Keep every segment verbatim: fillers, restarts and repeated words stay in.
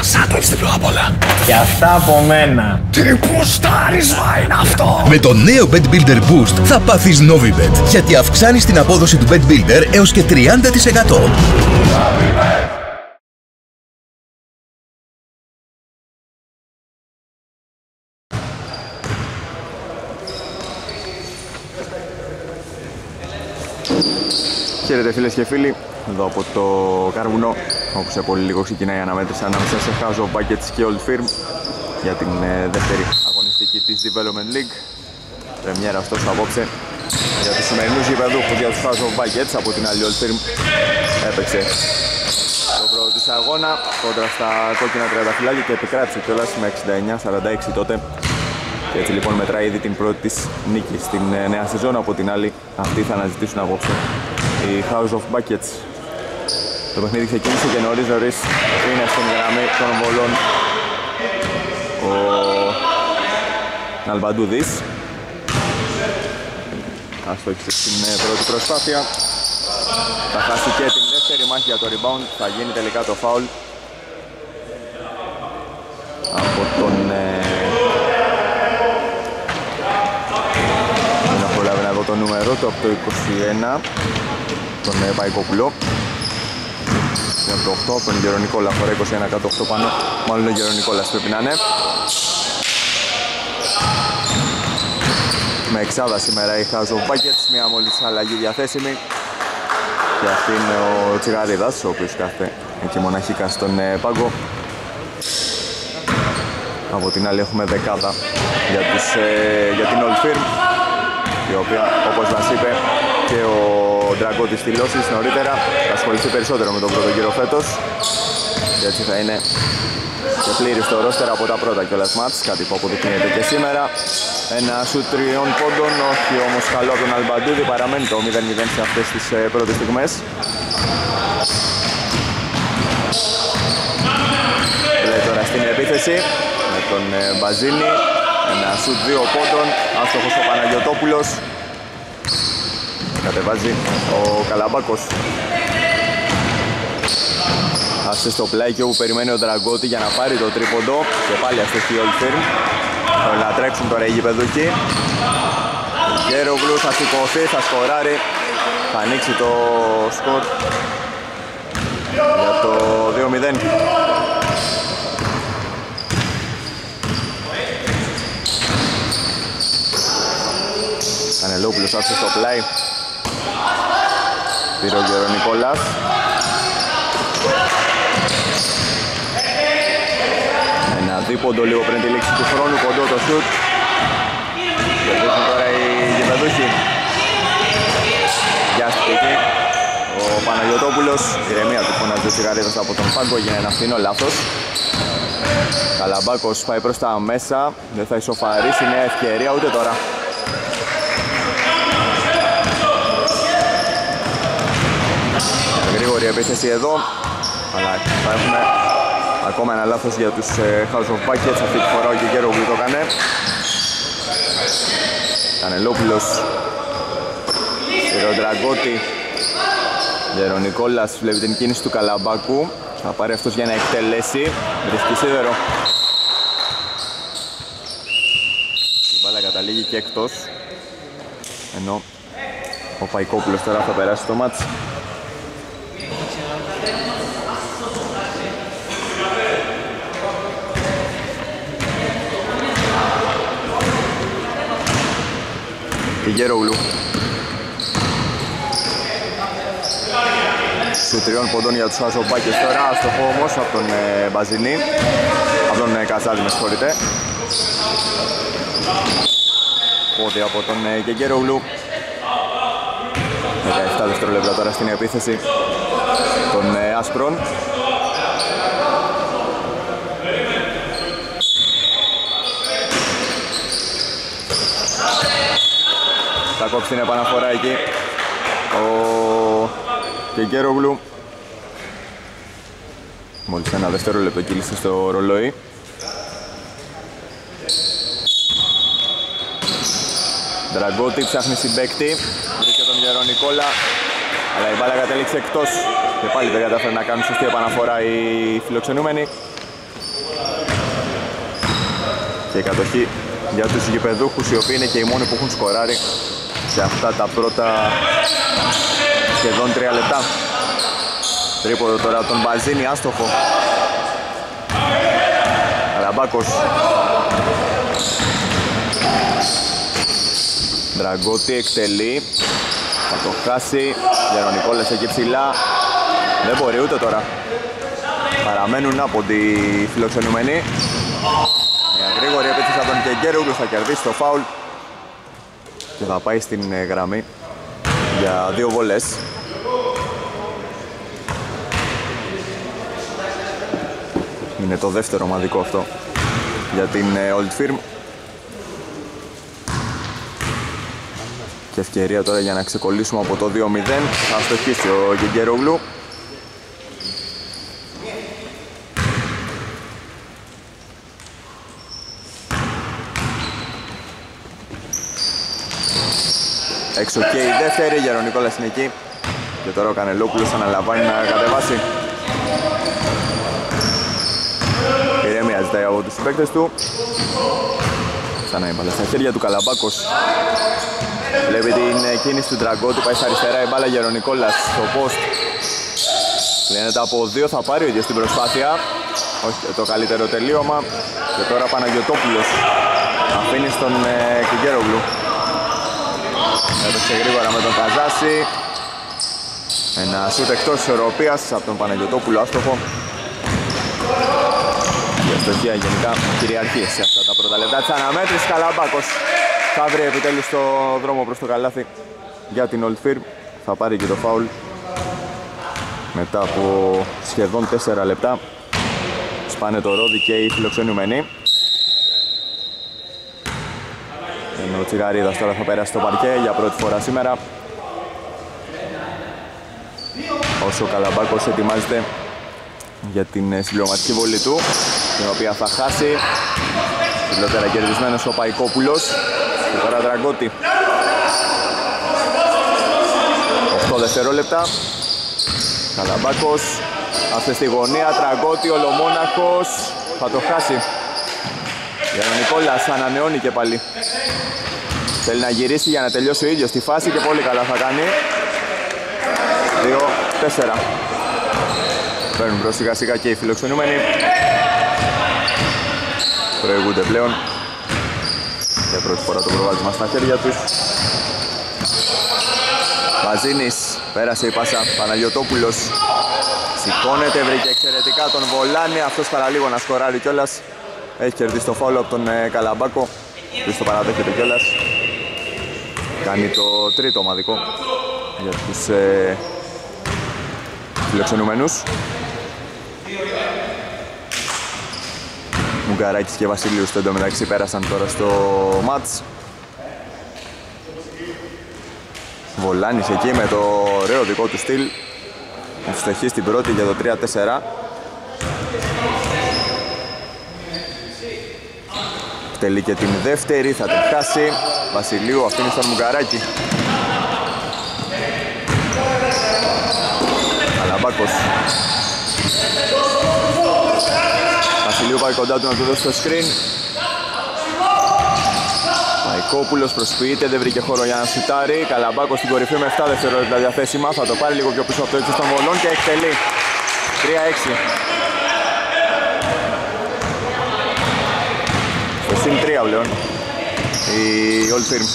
Σαν το έτσι πρώτα απ' όλα. Και αυτά από μένα. Τι πουστάρισμα είναι αυτό! Με το νέο Bet Builder Boost θα πάθεις Novibet, γιατί αυξάνεις την απόδοση του Bet Builder έως και τριάντα τοις εκατό. Χαίρετε φίλες και φίλοι, εδώ από το Κάρβουνο, όπου σε πολύ λίγο ξεκινάει η αναμέτρηση ανάμεσα σε House of Buckets και Old Firm για την ε, δεύτερη αγωνιστική της Development League. Πρεμιέρα ωστόσο απόψε για τους σημερινούς γηπεδούχους, για τους House of Buckets. Από την άλλη Old Firm έπαιξε το πρώτο της αγώνα κόντρα στα κόκκινα τριανταφυλάκια και επικράτησε κιόλας με εξήντα εννιά σαράντα έξι τότε. Και έτσι λοιπόν μετράει ήδη την πρώτη της νίκη στην ε, νέα σεζόν. Από την άλλη αυτοί θα αναζητήσουν απόψε η House of Buckets. Το παιχνίδι ξεκίνησε και νωρίς νωρίς είναι στην γραμμή των βολών ο Ναλμπαντούδης. Αστόχησε στην πρώτη προσπάθεια. Θα χάσει και την δεύτερη μάχη για το rebound. Θα γίνει τελικά το foul από τον... Δεν έχω προλάβει να δω το νούμερο του, από το είκοσι ένα, τον Παϊκόπουλο. Από το οκτώ, τον Γερονικόλα, φορά είκοσι ένα κάτω οκτώ πάνω. Μάλλον ο Γερονικόλας πρέπει να είναι. Με εξάδα σήμερα η House of Buckets, μία μόλις αλλαγή διαθέσιμη. Και αυτή είναι ο Τσιγαρίδας, ο οποίος κάθεται εκεί μοναχικά στον πάγκο. Από την άλλη έχουμε δεκάδα για, τους, ε, για την Old Firm, η οποία, όπως μας είπε και ο Ντραγκώτης Τηλώσης νωρίτερα, θα ασχοληθεί περισσότερο με τον πρώτο γύρο φέτος και έτσι θα είναι και πλήρης το ρόστερ από τα πρώτα κιόλας μάτς, κάτι που αποδεικνύεται και σήμερα. Ένα σουτ τριών πόντων, όχι όμως καλό από τον Αλμπαντούδη, παραμένει το μηδέν μηδέν σε αυτές τις ε, πρώτες στιγμές. Λέει τώρα στην επίθεση με τον ε, Μπαζίνη, ένα σουτ δύο πόντων, άστοχος ο Παναγιωτόπουλος. Κατεβάζει ο Καλαμπάκος. Άσε στο πλάι όπου περιμένει ο Δραγκώτη για να πάρει το τρίποντο και πάλι αστοχή Old Firm. Θέλουν να τρέξουν τώρα οι γηπεδούκοι. Ο Γκέρογλου θα σηκωθεί, θα σκοράρει, θα ανοίξει το σκορ για το δύο μηδέν. Κανελόπουλος άφησε στο πλάι. Πήρε ο Γερονικόλας. Ένα δίποντο λίγο πριν τη λήξη του χρόνου, κοντό το σουτ. Κερδίζουν τώρα οι γηπεδούχοι. Γιάστηκε εκεί ο Παναγιωτόπουλος. Ηρεμία του φωνάζει ο Τσιγαρίδας από τον πάγκο, έγινε ένα φθηνό λάθος. Καλαμπάκος πάει προς τα μέσα, δεν θα ισοφαρίσει, νέα ευκαιρία ούτε τώρα. Γρήγορη επίθεση εδώ, αλλά θα έχουμε ακόμα ένα λάθος για τους House of Buckets. Αυτή τη φορά ο Κικέρογλου το έκανε. Κανελόπουλος, Ροντραγκώτη, Γερονικόλας βλέπει την κίνηση του Καλαμπάκου. Θα πάρει αυτός για να εκτελέσει, βρίσκει σίδερο. Η μπάλα καταλήγει και εκτός, ενώ ο Παϊκόπουλος τώρα θα περάσει το μάτς. Γερόγλου. Σου τριών ποντών για τους House of Buckets τώρα, αστοχό όμως από τον ε, Μπαζινή, από τον ε, Καζάδη με συγχωρείτε. Πόδι από τον ε, Γερόγλου. δεκαεπτά δευτερόλεπτα τώρα στην επίθεση των ε, Άσπρων. Θα κόψει την επαναφορά εκεί ο Κεκέρογλου. Μόλις ένα δευτερόλεπτο κύλησε στο ρολόι. Δραγκώτη ψάχνει συμπαίκτη, βρίσκεται τον Γερονικόλα, αλλά η μπάλα κατέληξε εκτός και πάλι δεν κατάφερε να κάνουν σωστή επαναφορά οι φιλοξενούμενοι. Και η κατοχή για τους γηπεδούχους, οι οποίοι είναι και οι μόνοι που έχουν σκοράρει σε αυτά τα πρώτα σχεδόν τρία λεπτά. Τρίποδο τώρα από τον Μπαζίνη, άστοχο. Καλαμπάκος. Δραγκώτη εκτελεί. Θα το χάσει. Γερονικόλας εκεί ψηλά. Δεν μπορεί ούτε τώρα. Παραμένουν από τη φιλοξενούμενη. Μια γρήγορη επίθεση από τον Κεγκέρογλου, θα κερδίσει το φάουλ και θα πάει στην γραμμή για δύο βολές. Είναι το δεύτερο ομαδικό αυτό για την Old Firm. Και ευκαιρία τώρα για να ξεκολλήσουμε από το δύο μηδέν. Θα στοχίσει ο Κεγκέρογλου. Έξω και η δεύτερη, Γερονικόλας είναι εκεί. Και τώρα ο Κανελόπουλος αναλαμβάνει να κατεβάσει. Ηρεμία ζητάει από τους συμπαίκτες του. Ξανά η μπάλα στα χέρια του, Καλαμπάκος. Βλέπει την κίνηση του Δραγκώτη, πάει στα αριστερά η μπάλα, Γερονικόλας στο post. Λένεται από δύο, θα πάρει ο ίδιος την προσπάθεια. Όχι το καλύτερο τελείωμα. Και τώρα Παναγιωτόπουλος αφήνει στον Κεγκέρογλου. Έδωσε γρήγορα με τον Καζάση. Ένα σούτ εκτός ισορροπίας από τον Παναγιωτόπουλο, άστοχο. Η αστοχία γενικά κυριαρχεί σε αυτά τα πρώτα λεπτά της αναμέτρησης. Καλαμπάκος θα βρει επιτέλους το δρόμο προς το καλάθι για την Old Firm. Θα πάρει και το φάουλ μετά από σχεδόν τέσσερα λεπτά. Σπάνε το ρόδι και οι φιλοξενούμενοι. Ενώ ο Τσιγαρίδας τώρα θα περάσει στο παρκέ για πρώτη φορά σήμερα. Όσο ο Καλαμπάκος ετοιμάζεται για την συμπληρωματική βολή του, την οποία θα χάσει. Φιλότερα κερδισμένος ο Παϊκόπουλος. Και τώρα Δραγκώτη. οκτώ δευτερόλεπτα. Καλαμπάκος. Άφησε στη γωνία, Δραγκώτη, ολομόναχος. Θα το χάσει. Γερονικόλας ανανεώνει και πάλι. Θέλει να γυρίσει για να τελειώσει ο ίδιος τη φάση και πολύ καλά θα κάνει. δύο τέσσερα. Παίρνουν προς σιγά σιγά και οι φιλοξενούμενοι. Προηγούνται πλέον. Για πρώτη φορά το προβάδισμα στα χέρια τους. Μαζίνης, πέρασε η πάσα, Παναγιωτόπουλος. Σηκώνεται, βρήκε εξαιρετικά τον Βολάνη. Αυτός παραλίγο να σκοράρει κιόλας. Έχει κερδίσει το φάουλο από τον ε, Καλαμπάκο. Ποιος το παραδέχεται κιόλας. Κάνει το τρίτο ομαδικό για τους ε, φιλοξενούμενους. Μουγκαράκης και Βασιλείου στο εντωμεταξύ πέρασαν τώρα στο μάτς. Βολάνης εκεί με το ωραίο δικό του στυλ. Ευστοχή στην πρώτη για το τρία τέσσερα. Τελεί και την δεύτερη, θα την χάσει. Βασιλείου αφήνει στον Μουγκαράκη. Καλαμπάκος. Βασιλείου πάει κοντά του να του δώσει το screen. Παϊκόπουλος προσποιείται, δεν βρήκε χώρο για να σουτάρει. Καλαμπάκος στην κορυφή με επτά δευτερόλεπτα διαθέσιμα. Θα το πάρει λίγο πιο πίσω από το έτσι των βολών και εκτελεί. τρία έξι. Στο συν τρία πλέον η Old Firm.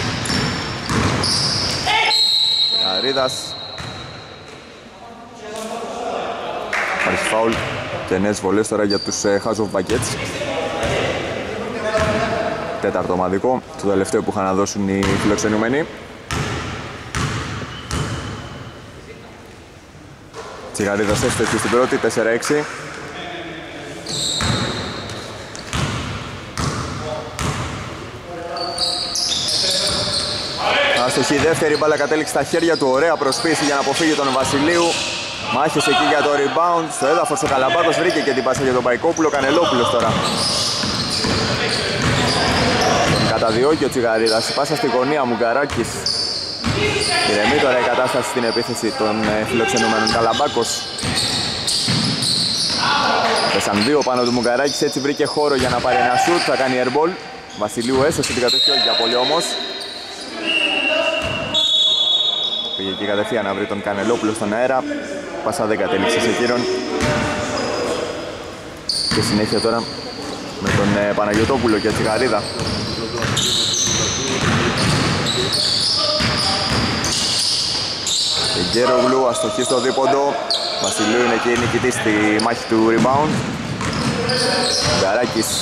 Αρίδας. Υπάρχει φάουλ και νέες βολές τώρα για τους House of Buckets. Τέταρτο ομαδικό, το τελευταίο που είχαν να δώσουν οι φιλοξενούμενοι. Τσιγαρίδας έστοχη στην πρώτη, τέσσερα έξι. Άστοχη η δεύτερη μπάλα κατέληξε στα χέρια του, ωραία προσποίηση για να αποφύγει τον Βασιλείου. Μάχες εκεί για το rebound, στο έδαφος ο Καλαμπάκος βρήκε και την πάσα για τον Παϊκόπουλο, Κανελόπουλος τώρα. Τον καταδιώκει ο Τσιγαρίδας, η πάσα στη γωνία, Μουγκαράκης. Ηρεμεί τώρα η κατάσταση στην επίθεση των φιλοξενούμενων. Καλαμπάκος. Το Πέσαν δύο πάνω του Μουγκαράκης, έτσι βρήκε χώρο για να πάρει ένα σουτ, θα κάνει airball. Βασιλείου έσωσε την κατοχή, όχι για πολύ όμως. Πήγε εκεί κατευθείαν να βρει τον Κανελόπουλο στον αέρα. Πάσα δεν κατέληξε σε εκείνον. Και συνέχεια τώρα με τον ε, Παναγιωτόπουλο και Τσιγαρίδα. Και Γκέρογλου αστοχή στο δίποντο. Βασιλείου είναι και νικητής στη μάχη του rebound. Γκαράκης.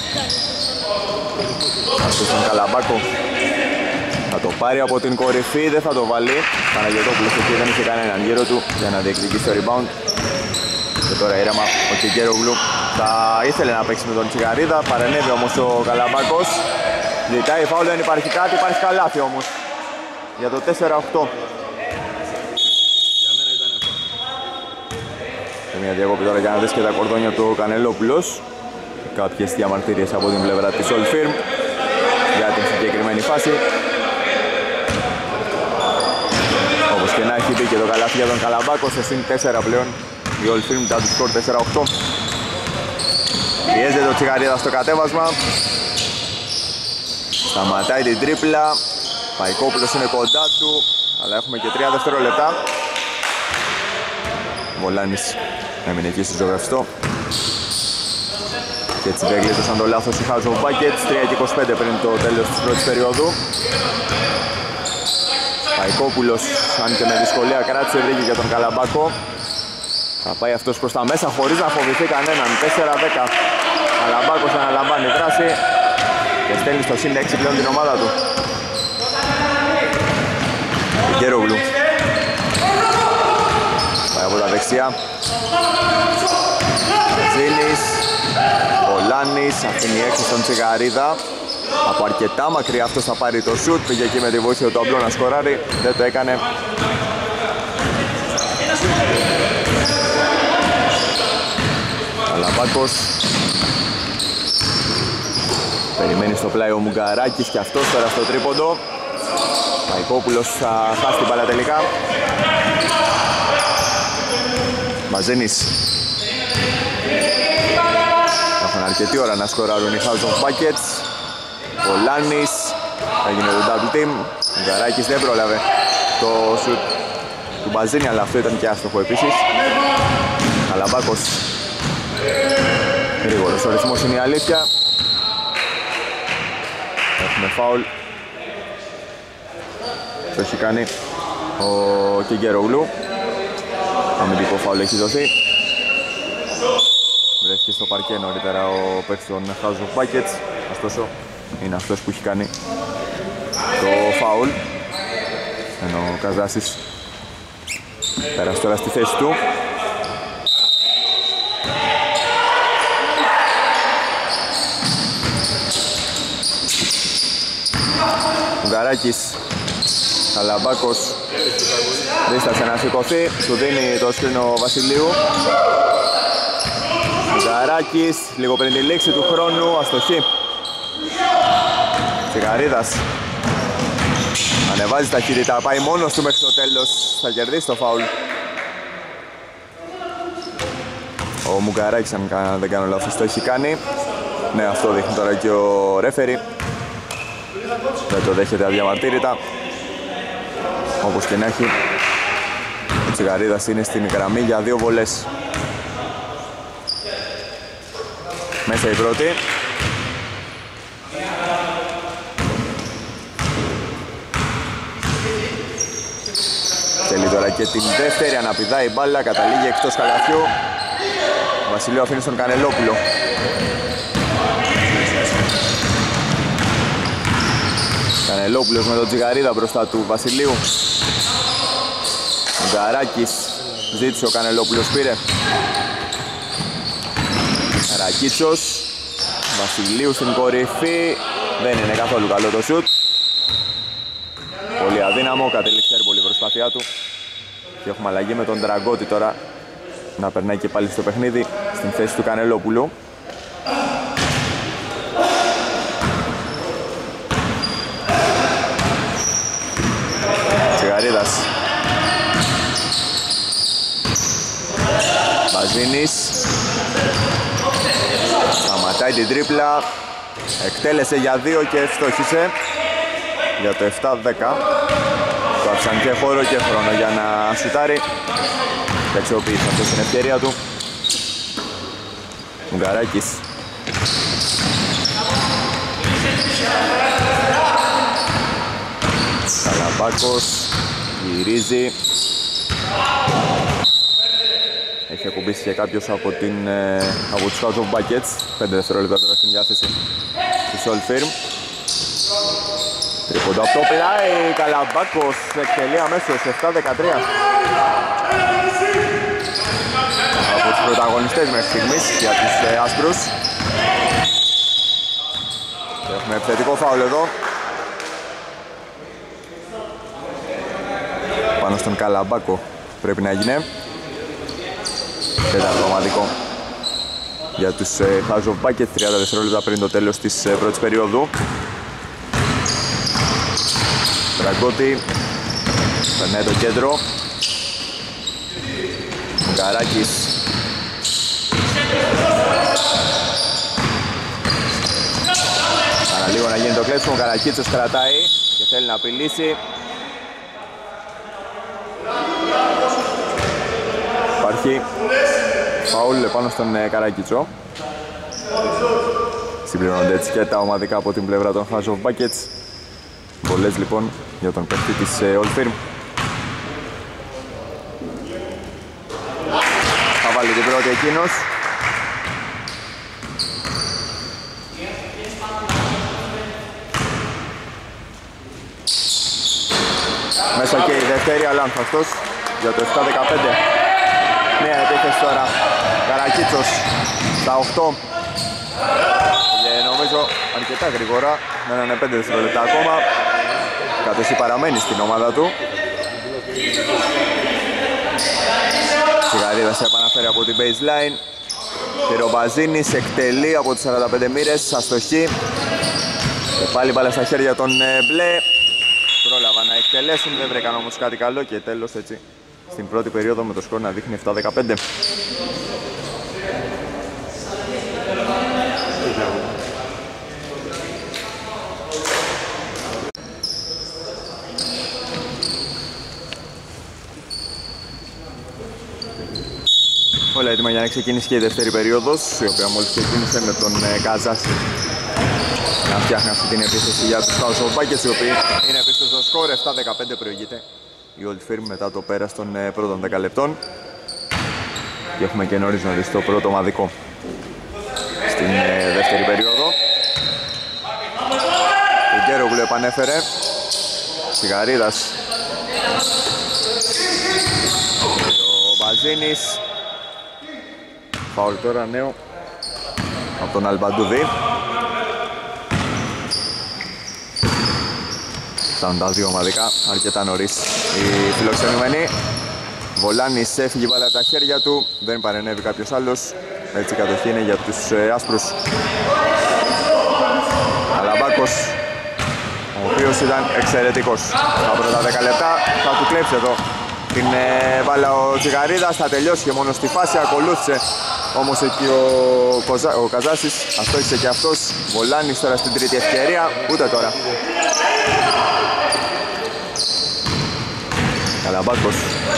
Αυτό στον Καλαμπάκο. Θα το πάρει από την κορυφή, δεν θα το βάλει. Παναγιωτόπουλος εκεί δεν είχε κανέναν γύρω του για να διεκδικήσει το rebound. Και τώρα ήρεμα ο Κιγκέρογλου θα ήθελε να παίξει με τον Τσιγαρίδα. Παρενέβη όμως ο Καλαμπάκος. Ζητάει φάουλ, δεν υπάρχει κάτι, υπάρχει καλάθι όμως. Για το τέσσερα οκτώ. Και μια διακόπη τώρα για να δεις και τα κορδόνια του Κανελόπουλος. Κάποιες διαμαρτυρίες από την πλευρά της Old Firm για την συγκεκριμένη φάση. Όπως και να έχει μπει και το καλάθι για τον Καλαμπάκο στο συν τέσσερα πλέον. Η Old Firm μετά του σκορ τέσσερα οκτώ. Πιέζεται το Τσιγαρίδα στο κατέβασμα. Σταματάει την τρίπλα. Παϊκόπουλος είναι κοντά του, αλλά έχουμε και τρία δευτερόλεπτα. Βολάνης έμεινε εκεί στο ζωγραφιστό. Και έτσι δεν γλίτωσαν το λάθος οι House of Buckets. τρία και είκοσι πέντε πριν το τέλος της πρώτης περίοδου. Παϊκόπουλος, αν και με δυσκολία κράτησε, βρήκε για τον Καλαμπάκο. Θα πάει αυτός προς τα μέσα χωρίς να φοβηθεί κανέναν. τέσσερα δέκα. Καλαμπάκος αναλαμβάνει δράση και στέλνει στο συν έξι πλέον την ομάδα του. Γκέρογλου. Πάει από τα δεξιά. Ζήνης. Βολάνης αφήνει έξω στον Τσιγαρίδα. Από αρκετά μακριά αυτός θα πάρει το σουτ. Πήγε εκεί με τη βοήθεια του ταμπλό να σκοράρει. Δεν το έκανε. Καλαμπάκος. Περιμένει στο πλάι ο Μουγκαράκης και αυτός τώρα στο τρίποντο. Παϊκόπουλος θα χάσει την μπάλα τελικά. Μαζένης. Έχουν αρκετή ώρα να σκοράρουν οι House of Buckets. Βολάνης. Έγινε το double team. Ο Μουγκαράκης δεν πρόλαβε το σουτ του Μπαζίνη, αλλά αυτό ήταν και άστοχο επίσης. Καλαμπάκος. Γρήγορος ο ρυθμός είναι η αλήθεια. Έχουμε φάουλ. Το έχει κάνει ο Κιγκέρογλου. Αμυντικό φάουλ έχει δοθεί. Βρέθηκε στο παρκέ νωρίτερα ο παίκτης των House of Buckets. Ωστόσο είναι αυτός που έχει κάνει το φάουλ. Ενώ ο Καζάσης πέρασε τώρα στη θέση του. Μουγκαράκης. Καλαμπάκος δίστασε να σηκωθεί, του δίνει το σκρίνο Βασιλείου. Μουγκαράκης, λίγο πριν τη λήξη του χρόνου, αστοχή. Τσιγαρίδας ανεβάζει ταχύτητα, πάει μόνος του μέχρι το τέλος, θα κερδίσει το φάουλ. Ο Μουγκαράκης, αν δεν κάνω λάθος, το έχει κάνει. Ναι, αυτό δείχνει τώρα και ο ρέφερι. Δεν το δέχεται αδιαμαρτύρητα. Όπως και να έχει, ο Τσιγαρίδας είναι στην γραμμή για δύο βολές. Μέσα η πρώτη. Θέλει τώρα και την δεύτερη, αναπηδάει η μπάλα, καταλήγει εκτός καλαθιού. Ο Βασιλείου αφήνει στον Κανελόπουλο. Κανελόπουλος με τον Τσιγαρίδα μπροστά του Βασιλείου. Μουγκαράκης, ζήτησε ο Κανελόπουλος, πήρε. Ρακίτσος, Βασιλείου στην κορυφή. Δεν είναι καθόλου καλό το σουτ. Πολύ αδύναμο, κατέληξε έρμπολη η προσπάθειά του. Και έχουμε αλλαγή με τον Τραγκώτη τώρα να περνάει και πάλι στο παιχνίδι στην θέση του Κανελόπουλου. Τσιγαρίδας. Μπαζίνης. Σταματάει την τρίπλα, εκτέλεσε για δύο και ευστόχησε για το επτά δέκα. Το άφησαν και χώρο και χρόνο για να σουτάρει και αξιοποίησε αυτό στην ευκαιρία του. Μουγαράκης. Καλαμπάκος γυρίζει. Έχει ακουμπήσει και κάποιος από, την, από τους House of Buckets. πέντε δευτερόλεπτα τώρα στην διάθεση της Old Firm. Τρίποντο από το πλάι, Καλαμπάκος εκτελεί αμέσως επτά δεκατρία. Από τους πρωταγωνιστές μέχρι στιγμής για τους ε, άσπρους. Έχουμε επιθετικό φάουλ εδώ. Πάνω στον Καλαμπάκο πρέπει να γίνει. Τέταρτο ομαδικό για τους ε, House of Buckets, τριάντα δευτερόλεπτα πριν το τέλος της ε, πρώτης περίοδου. Τραγκώτη, περνάει το κέντρο. Γκαράκης. Παραλίγο να γίνει το κλέψιμο, ο Καρακίτσος κρατάει και θέλει να απειλήσει. Υπάρχει φαούλ πάνω στον Καρακίτσο. Συμπληρώνονται έτσι και τα ομαδικά από την πλευρά των House of Buckets. Πολλές λοιπόν για τον παίκτη της Old Firm. Θα βάλει την πρώτη εκείνος. Μέσα και η δεύτερη, αλλά ανθαστός για το επτά δεκαπέντε. Μία επίθεση τώρα, Καρακίτσος στα οκτώ. Και νομίζω αρκετά γρήγορα, με έναν πέντε δευτερόλεπτα ακόμα. Καθώς παραμένει στην ομάδα του. Τσιγαρίδας επαναφέρει από την baseline. Τυρομπαζίνης εκτελεί από τις σαράντα πέντε μοίρες, αστοχή. Και πάλι μπάλα στα χέρια των μπλε. Πρόλαβαν να εκτελέσουν, δεν βρήκαν όμως κάτι καλό και τέλος έτσι στην πρώτη περίοδο με το σκορ να δείχνει επτά δεκαπέντε. Όλα έτοιμα για να ξεκινήσει και η δεύτερη περίοδος, η οποία μόλις ξεκίνησε με τον Καζάση να φτιάχνει αυτή την επίθεση για τους House of Buckets, οι οποίοι είναι πίσω στο σκορ. Επτά δεκαπέντε προηγείται η Old Firm μετά το πέρας των πρώτων δέκα λεπτών. Και έχουμε και νωρίς νωρίς το πρώτο ομαδικό στην δεύτερη περίοδο. Ο Γκέρογλου επανέφερε. Τσιγαρίδας. Ο Μπαζίνης. Φάουλ τώρα νέο από τον Αλμπαντούδη. Φτάνουν τα δύο ομαδικά, αρκετά νωρίς οι φιλοξενούμενοι. Βολάνης έφυγε μπάλα από τα χέρια του, δεν παρενέβη κάποιος άλλος. Έτσι η κατοχή είναι για τους ε, άσπρους. Καλαμπάκος, ο οποίος ήταν εξαιρετικός. Τα πρώτα δέκα λεπτά θα του κλέψει εδώ την ε, μπάλα ο Τσιγαρίδας, θα τελειώσει και μόνο στη φάση, ακολούθησε όμως εκεί ο, Κοζα... ο Καζάσης, αστόχησε και αυτός. Βολάνης τώρα στην τρίτη ευκαιρία, ούτε τώρα. Καλαμπάκος.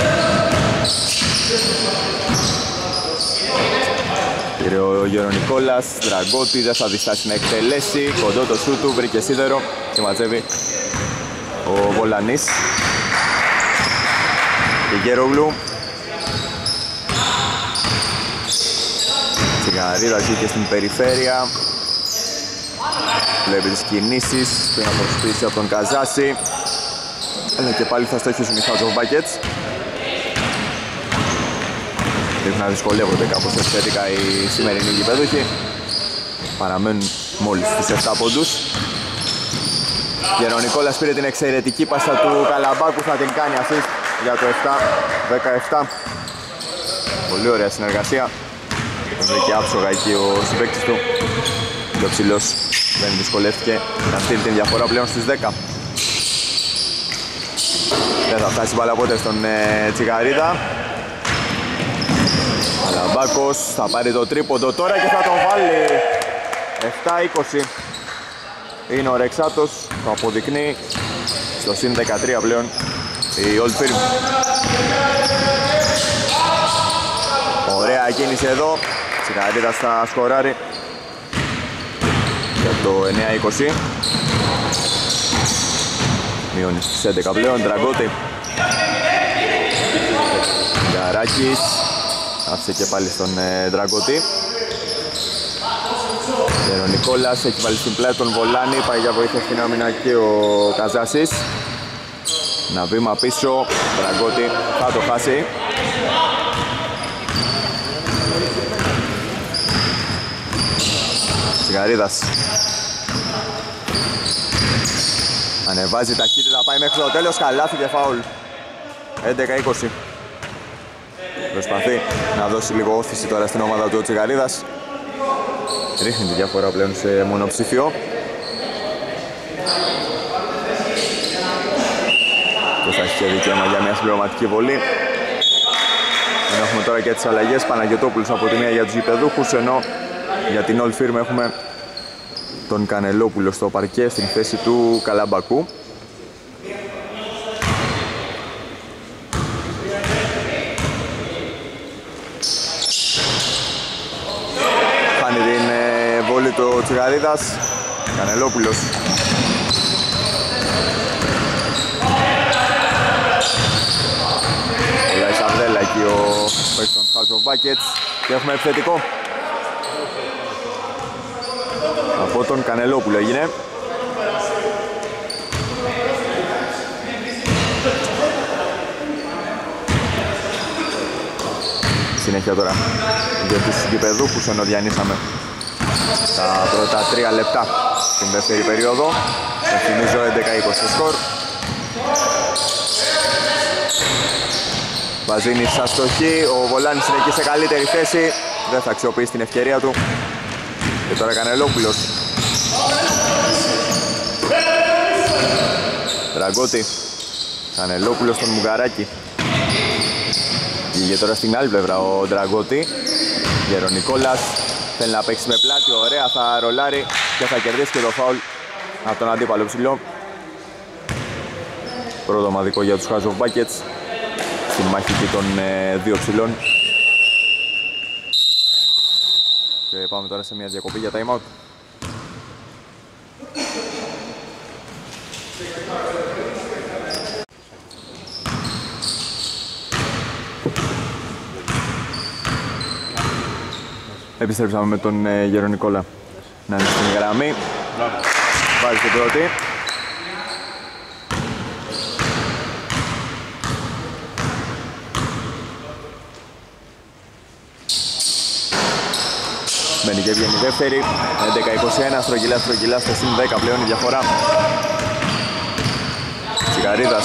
Πήρε ο Γερονικόλας, Δραγκώτη, δεν θα διστάσει να εκτελέσει. Κοντό το σούτ του, βρήκε σίδερο και μαζεύει ο Βολανής. Και Γερογλου. Τσιγαρίδα εκεί και στην περιφέρεια. Βλέπει τις κινήσεις, πρέπει να προσπίσει από τον Καζάση. Αλλά και πάλι θα στοχίσουν οι House of Buckets. Πρέπει να δυσκολεύονται κάπως επιθετικά οι σημερινοί γηπέδοχοι. Παραμένουν μόλις στους επτά πόντους. Γερονικόλας πήρε την εξαιρετική πάσα του Καλαμπάκου, θα την κάνει assist για το επτά δεκαεπτά. Πολύ ωραία συνεργασία. Τον βρήκε άψογα εκεί ο συμπαίκτης του. Και ο ψηλός δεν δυσκολεύτηκε να στείλει την διαφορά πλέον στις δέκα. Δεν θα φτάσει μπάλα ποτέ στον ε, Τσιγαρίδα. Καλαμπάκος θα πάρει το τρίποντο τώρα και θα τον βάλει. Επτά είκοσι. Είναι ο Ρεξάτος, το αποδεικνύει στο συν δεκατρία πλέον η Old Firm. Ωραία κίνηση εδώ. Τσικαρίδας θα σκοράρει για το εννέα είκοσι. Μειώνει στις έντεκα πλέον. Δραγκώτη. Γκαράκης. Άφησε και πάλι στον ε, Δραγκώτη. Ο Νικόλας έχει βάλει στην πλάτη τον Βολάνη. Πάει για βοήθεια στην άμυνα και ο Καζάσης. Ένα βήμα πίσω. Δραγκώτη θα το χάσει. Τσιγαρίδας. Ανεβάζει ταχύτητα, πάει μέχρι το τέλος. Καλάθι και φάουλ. έντεκα είκοσι. Προσπαθεί να δώσει λίγο όθηση τώρα στην ομάδα του ο Τσιγαρίδας. Ρίχνει τη διαφορά πλέον σε μονοψήφιο. Και θα έχει και δικαίωμα για μια συμπληρωματική βολή. Ενώ έχουμε τώρα και τις αλλαγές. Παναγιωτόπουλος από τη μία για τους γηπεδούχους, ενώ για την Old Firm έχουμε τον Κανελόπουλο στο παρκέ στην θέση του Καλαμπακού. Χάνει την ε, βόλη του Τσιγαρίδας. Κανελόπουλος. Όλα η Σαβδέλα εκεί ο παίκτης των House of Buckets. Και έχουμε επιθετικό από τον Κανελόπουλο έγινε. Συνέχεια τώρα για τους γηπεδούχους, ενώ διανύσαμε τα πρώτα τρία λεπτά στην δεύτερη περίοδο. Θυμίζω έντεκα είκοσι σκορ. Βαζίνης αστοχή, ο Βολάνης είναι εκεί σε καλύτερη θέση. Δεν θα αξιοποιήσει την ευκαιρία του. Και τώρα Κανελόπουλος. Δραγκώτη. Κανελόπουλος στον Μουγαράκη. Πήγε τώρα στην άλλη πλευρά ο Δραγκώτη. Γερονικόλας. Θέλει να παίξει με πλάτη. Ωραία, θα ρολάρει και θα κερδίσει και το φάουλ από τον αντίπαλο ψηλό. Πρώτο ομαδικό για τους House of Buckets στην μάχη των ε, δύο ψηλών. Και πάμε τώρα σε μια διακοπή για time out. Επιστρέψαμε με τον ε, Γερονικόλα να είναι στην γραμμή. Βάζει την πρώτη. Μπαίνει και βγαίνει η δεύτερη. έντεκα είκοσι ένα, στρογγυλά στρογγυλά στο συν δέκα πλέον η διαφορά. Τσιγαρίδας.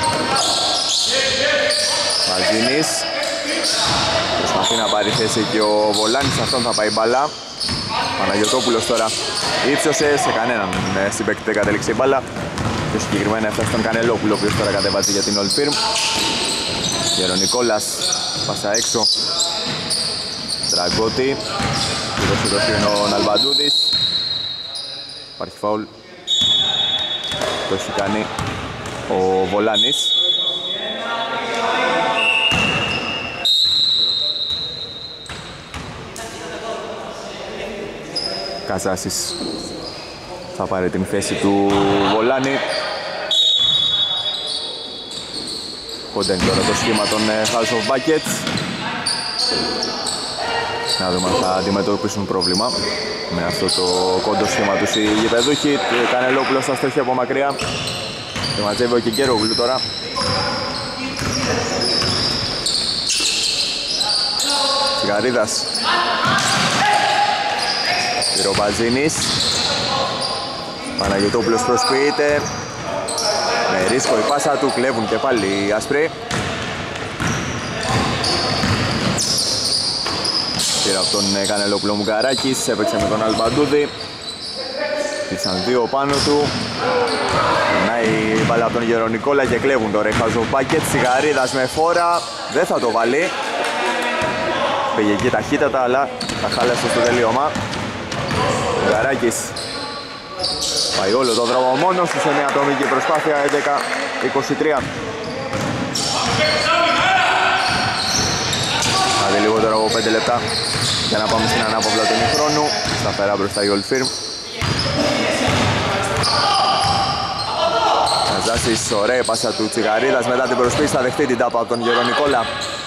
Μαζίνης. Προσπαθεί να πάρει θέση και ο Βολάνης, αυτόν θα πάει μπάλα. Παναγιωτόπουλος τώρα ύψωσε, σε κανέναν συμπαίκτη δεν κατέληξε η μπάλα. Και συγκεκριμένα έφτασε στον Κανελόπουλο, ο οποίος τώρα κατεβάζει για την Old Firm. Γερονικόλας, πάσα έξω. Δραγκώτη. Το δώσει είναι ο Ναλβαντούδης. Υπάρχει φάουλ. Το έχει κάνει ο Βολάνης. Καζάσης θα πάρει την θέση του Βολάνη. Κοντέν τώρα το σχήμα των House of Buckets. Να δούμε αν θα αντιμετωπίσουν πρόβλημα με αυτό το κόντο σχήμα τους οι γηπεδούχοι. Κανελόπουλος θα στοχεί από μακριά και μαζεύει ο Κικέρογλου τώρα. Τσιγαρίδας. Πυροβαζίνης. Παναγιωτόπουλος προσποιείται. Με ρίσκο η πάσα του, κλέβουν και πάλι οι άσπροι. Πήρα από τον Κανελόπουλο Μουγκαράκης, έπαιξε με τον Αλμπαντούδη. Πήξαν δύο πάνω του. Περνάει η μπάλα από τον Γερονικόλα και κλέβουν τώρα οι House of Buckets. Τσιγαρίδας με φόρα, δεν θα το βάλει. πήγε εκεί ταχύτατα, αλλά τα χάλασε στο τελείωμα. Ο Γαράκης πάει όλο τον δρόμο μόνος του σε μια ατομική προσπάθεια, έντεκα είκοσι τρία. Άντε λιγότερο από πέντε λεπτά για να πάμε στην ανάπαυλα του ημιχρόνου. Σταθερά μπροστά η Old Firm. Καζάσης, ωραία πάσα του Τσιγαρίδας, μετά την προσπίση θα δεχτεί την τάπα από τον Γερονικόλα.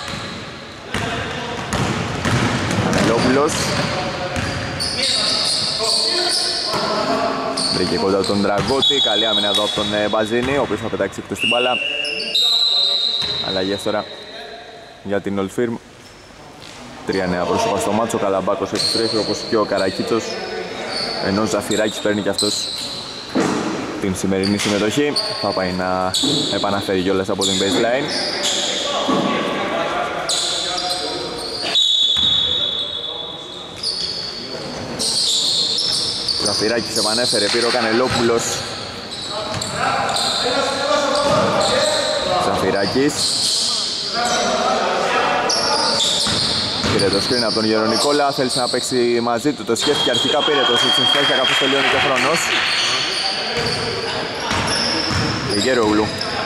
Ανελόπουλος. Βρήκε κοντά τον Δραγκώτη, καλή άμυνα εδώ από τον Μπαζίνη, ο οποίος θα πετάξει εκτός την μπάλα. Αλλαγές τώρα για την Old Firm. Τρία νέα πρόσωπα στο μάτσο, ο Καλαμπάκος επιστρέφει όπως και ο Καρακίτσος, ενώ ο Ζαφυράκης παίρνει και αυτός την σημερινή συμμετοχή. Θα πάει να επαναφέρει κιόλας από την baseline. Ζαφυράκης επανέφερε, πήρε ο Κανελόπουλος. Ζαφυράκης πήρε το screen από τον Γερονικόλα, θέλησε να παίξει μαζί του, το σκέφτηκε αρχικά, πήρε το σουτ στην συνέχεια καθώς τελειώνει και ο χρόνος. Γερόγλου.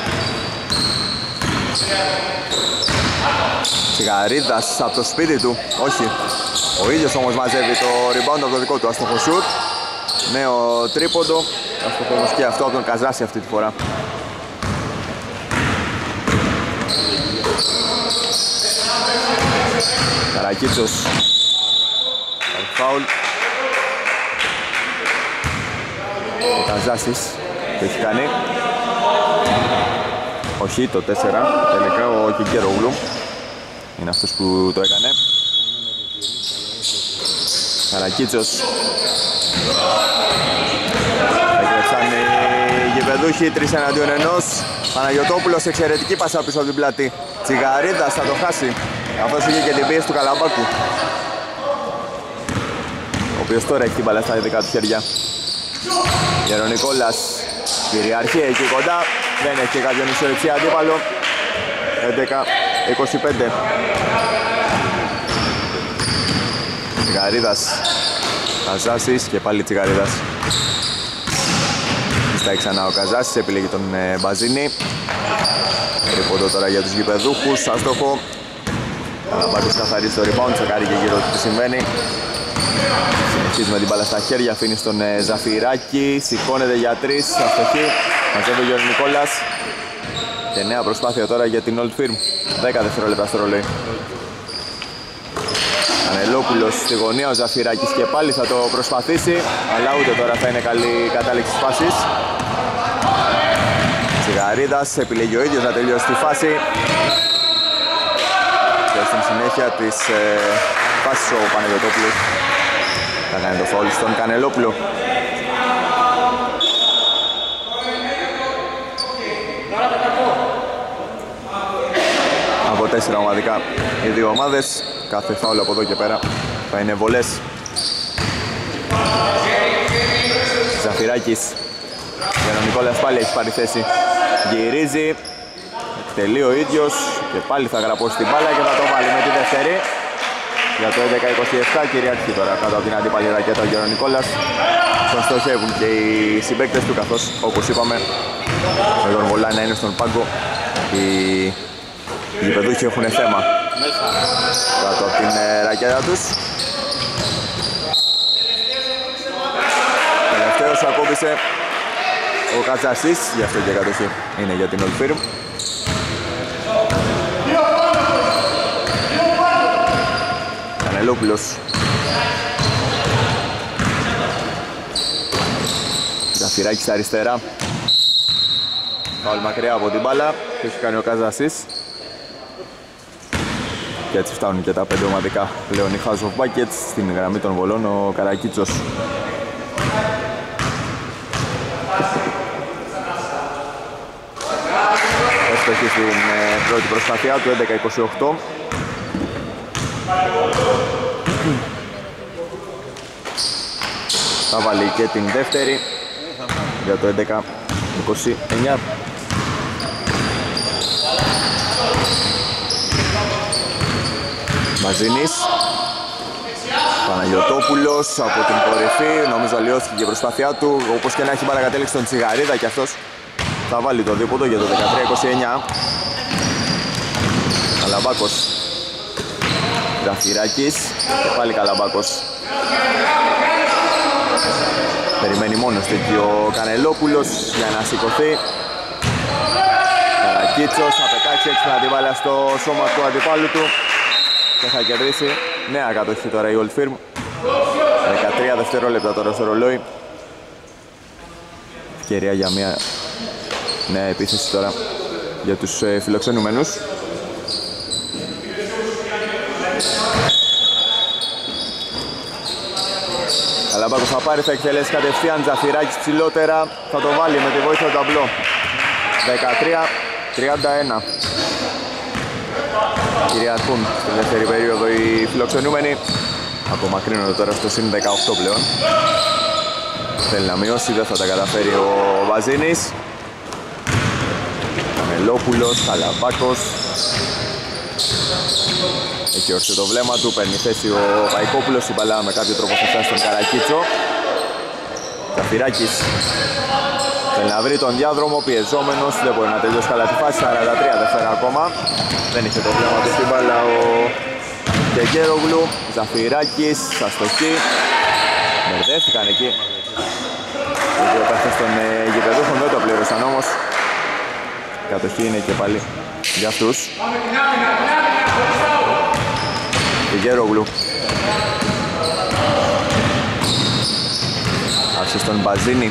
Τσιγαρίδας από το σπίτι του, όχι. Ο ίδιος όμως μαζεύει το rebound από το δικό του αστοχο σουτ. Νέο τρίποντο, αστοχο όμως και αυτό από τον Καζάση αυτή τη φορά. Καρακίτσος. Φάουλ. Ο Καζάσης το έχει κάνει. Όχι, το τέσσερα, τελικά ο Κικερόγλου είναι αυτός που το έκανε. Καρακίτσος. Έκλεψαν οι γηπεδούχοι, τρεις εναντίον ενός. Παναγιωτόπουλος, εξαιρετική πάσα πίσω από την πλάτη. Τσιγαρίδας θα το χάσει. Αυτός είχε και την πίεση του Καλαμπάκου, ο οποίος τώρα έχει την μπάλα στα δικά του χέρια. Γερονικόλας κυριαρχεί εκεί κοντά, δεν έχει και κάποιον ισορυψία αντίπαλο. έντεκα είκοσι πέντε. Τσιγαρίδας, Καζάσης και πάλι Τσιγαρίδας. Στάει ξανά ο Καζάσης, επιλέγει τον ε, Μπαζίνη. Τρίποντο τώρα για τους γηπεδούχους, άστοχο. Καλαμπάκος καθαρίζει το rebound, τσεκάρει και γύρω του τι συμβαίνει. Συνεχίζει με την μπάλα στα χέρια, αφήνει στον ε, Ζαφυράκη, σηκώνεται για τρεις, αστοχή. Μαζεύει ο Γιώργος Νικόλας. Και νέα προσπάθεια τώρα για την Old Firm. δέκα δευτερόλεπτα στο ρολόι. Ανελόπουλος στη γωνία, ο Ζαφυράκης και πάλι θα το προσπαθήσει, αλλά ούτε τώρα θα είναι καλή κατάληξη της φάσης. Τσιγαρίδας επιλέγει ο ίδιος να τελειώσει τη φάση. Και στην συνέχεια της ε, φάσης ο Παναγιωτόπουλος θα κάνει το φάουλ στον Κανελόπουλο. Από τέσσερα ομαδικά οι δύο ομάδες, κάθε φάουλ από εδώ και πέρα θα είναι βολές. Ζαφυράκης, Γερονικόλας πάλι έχει πάρει θέση, γυρίζει, εκτελεί ο ίδιος και πάλι θα γραπώσει την μπάλα και θα το βάλει με τη δεύτερη. Για το έντεκα είκοσι επτά κυριαρχεί τώρα κάτω από την αντίπαλη ρακέτα ο Γερονικόλας. Τον στοχεύουν και οι συμπαίκτες του, καθώς όπως είπαμε με τον Βολά να είναι στον πάγκο, οι Οι γηπεδούχοι έχουν θέμα κάτω από την ρακέτα τους. Τελευταίος ακόμισε ο Κατσασής, γι' αυτό και η κατοχή είναι για την Old Firm. Κανελόπουλος. Ζαφυράκης στα αριστερά. Φάουλ μακριά από την μπάλα, το έχει κάνει ο Καζάσης. Και έτσι φτάνουν και τα πέντε ομαδικά πλέον οι House of Buckets. Στην γραμμή των βολών ο Καρακίτσος. Έστοχη στην ε, πρώτη προσπάθειά του, έντεκα είκοσι οκτώ. Θα βάλει και την δεύτερη για το έντεκα είκοσι εννιά. Μαζίνης, Παναγιωτόπουλος από την κορυφή, νομίζω αλλοιώθηκε και η προσπάθειά του. Όπως και να έχει μπάλα κατέληξει τον Τσιγαρίδα και αυτός θα βάλει το δίποτο για το δεκατρία είκοσι εννιά. Καλαμπάκος, Ζαφυράκης και πάλι Καλαμπάκος. Περιμένει μόνος του εκεί ο Κανελόπουλος για να σηκωθεί. Καρακίτσος θα πετάξει έξυπνα την μπάλα στο σώμα του αντιπάλου του και θα κερδίσει νέα κατοχή τώρα η Old Firm. δεκατρία δευτερόλεπτα τώρα στο ρολόι. Ευκαιρία για μια νέα επίθεση τώρα για τους ε, φιλοξενούμενους. Καλαμπάκος θα πάρει, θα εκτελέσει κατευθείαν. Ζαφυράκης ψηλότερα, θα το βάλει με τη βοήθεια του ταμπλό. δεκατρία τριάντα ένα. Κυριαρχούν στη δεύτερη περίοδο οι φιλοξενούμενοι. Απομακρύνονται τώρα στο συν δεκαοκτώ πλέον. Θέλει να μειώσει, δεν θα τα καταφέρει ο Βαζίνης. Καμελόπουλος, Καλαμπάκος. Έχει όρθιο το βλέμμα του, παίρνει θέση ο Παϊκόπουλος. Η μπαλά με κάποιο τρόπο θα φτάσει στον Καρακίτσο. Ζαφυράκης θέλει να βρει τον διάδρομο, πιεζόμενος, δεν μπορεί να τελειώσει καλά τη φάση. σαράντα τρία δεύτερα ακόμα. Δεν είχε το βλέμμα του στην μπάλα ο Κεκέρογλου. Ζαφυράκης, αστοχή. Μπερδεύτηκαν εκεί οι δύο παίχτες των ε, γηπεδούχων, δεν το πλήρωσαν όμως. Η κατοχή είναι και πάλι για αυτούς. Κεκέρογλου άφησε στον Μπαζίνη.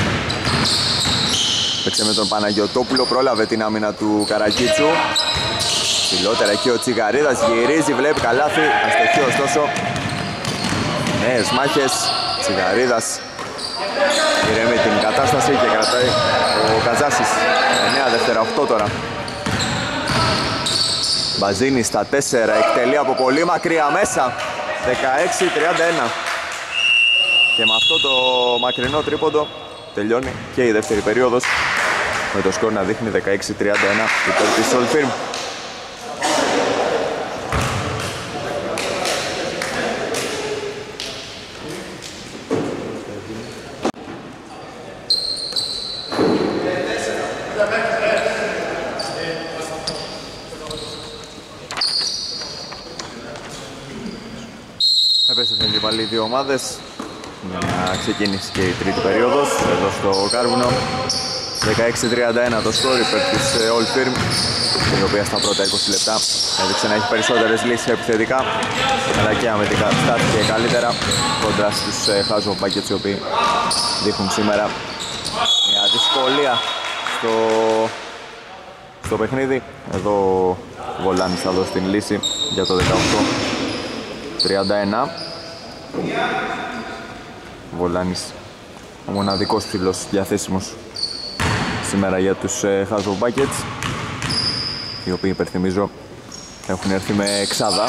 Παίξε με τον Παναγιωτόπουλο, πρόλαβε την άμυνα του Καρακίτσου. Ψηλότερα εκεί ο Τσιγαρίδας γυρίζει, βλέπει καλάθι, αστοχή ωστόσο. Νέες μάχες, Τσιγαρίδας ηρεμεί την κατάσταση και κρατάει ο Καζάσης. εννέα δεύτερα, οκτώ τώρα. Μπαζίνη στα τέσσερα, εκτελεί από πολύ μακριά μέσα. δεκαέξι τριάντα ένα. Και με αυτό το μακρινό τρίποντο τελειώνει και η δεύτερη περίοδος, με το σκορ να δείχνει δεκαέξι τριάντα ένα υπέρ της Old Firm. Επέστρεψαν και πάλι οι δύο ομάδες για να ξεκινήσει και η τρίτη περίοδος εδώ στο Κάρβουνο. δεκαέξι τριάντα ένα το σκορ υπέρ της Old Firm, η οποία στα πρώτα είκοσι λεπτά έδειξε να έχει περισσότερες λύσεις επιθετικά, αλλά και αμυντικά στάθηκε καλύτερα κοντά στους Χάζο Μπάκετς, οι οποίοι δείχνουν σήμερα μια δυσκολία στο, στο παιχνίδι. Εδώ ο Βολάνης θα δώσει την λύση για το δεκαοκτώ τριάντα ένα. Ο Βολάνης ο μοναδικός φίλος διαθέσιμος σήμερα για τους ε, Χάζο Μπάκετς, οι οποίοι υπερθυμίζω έχουν έρθει με εξάδα.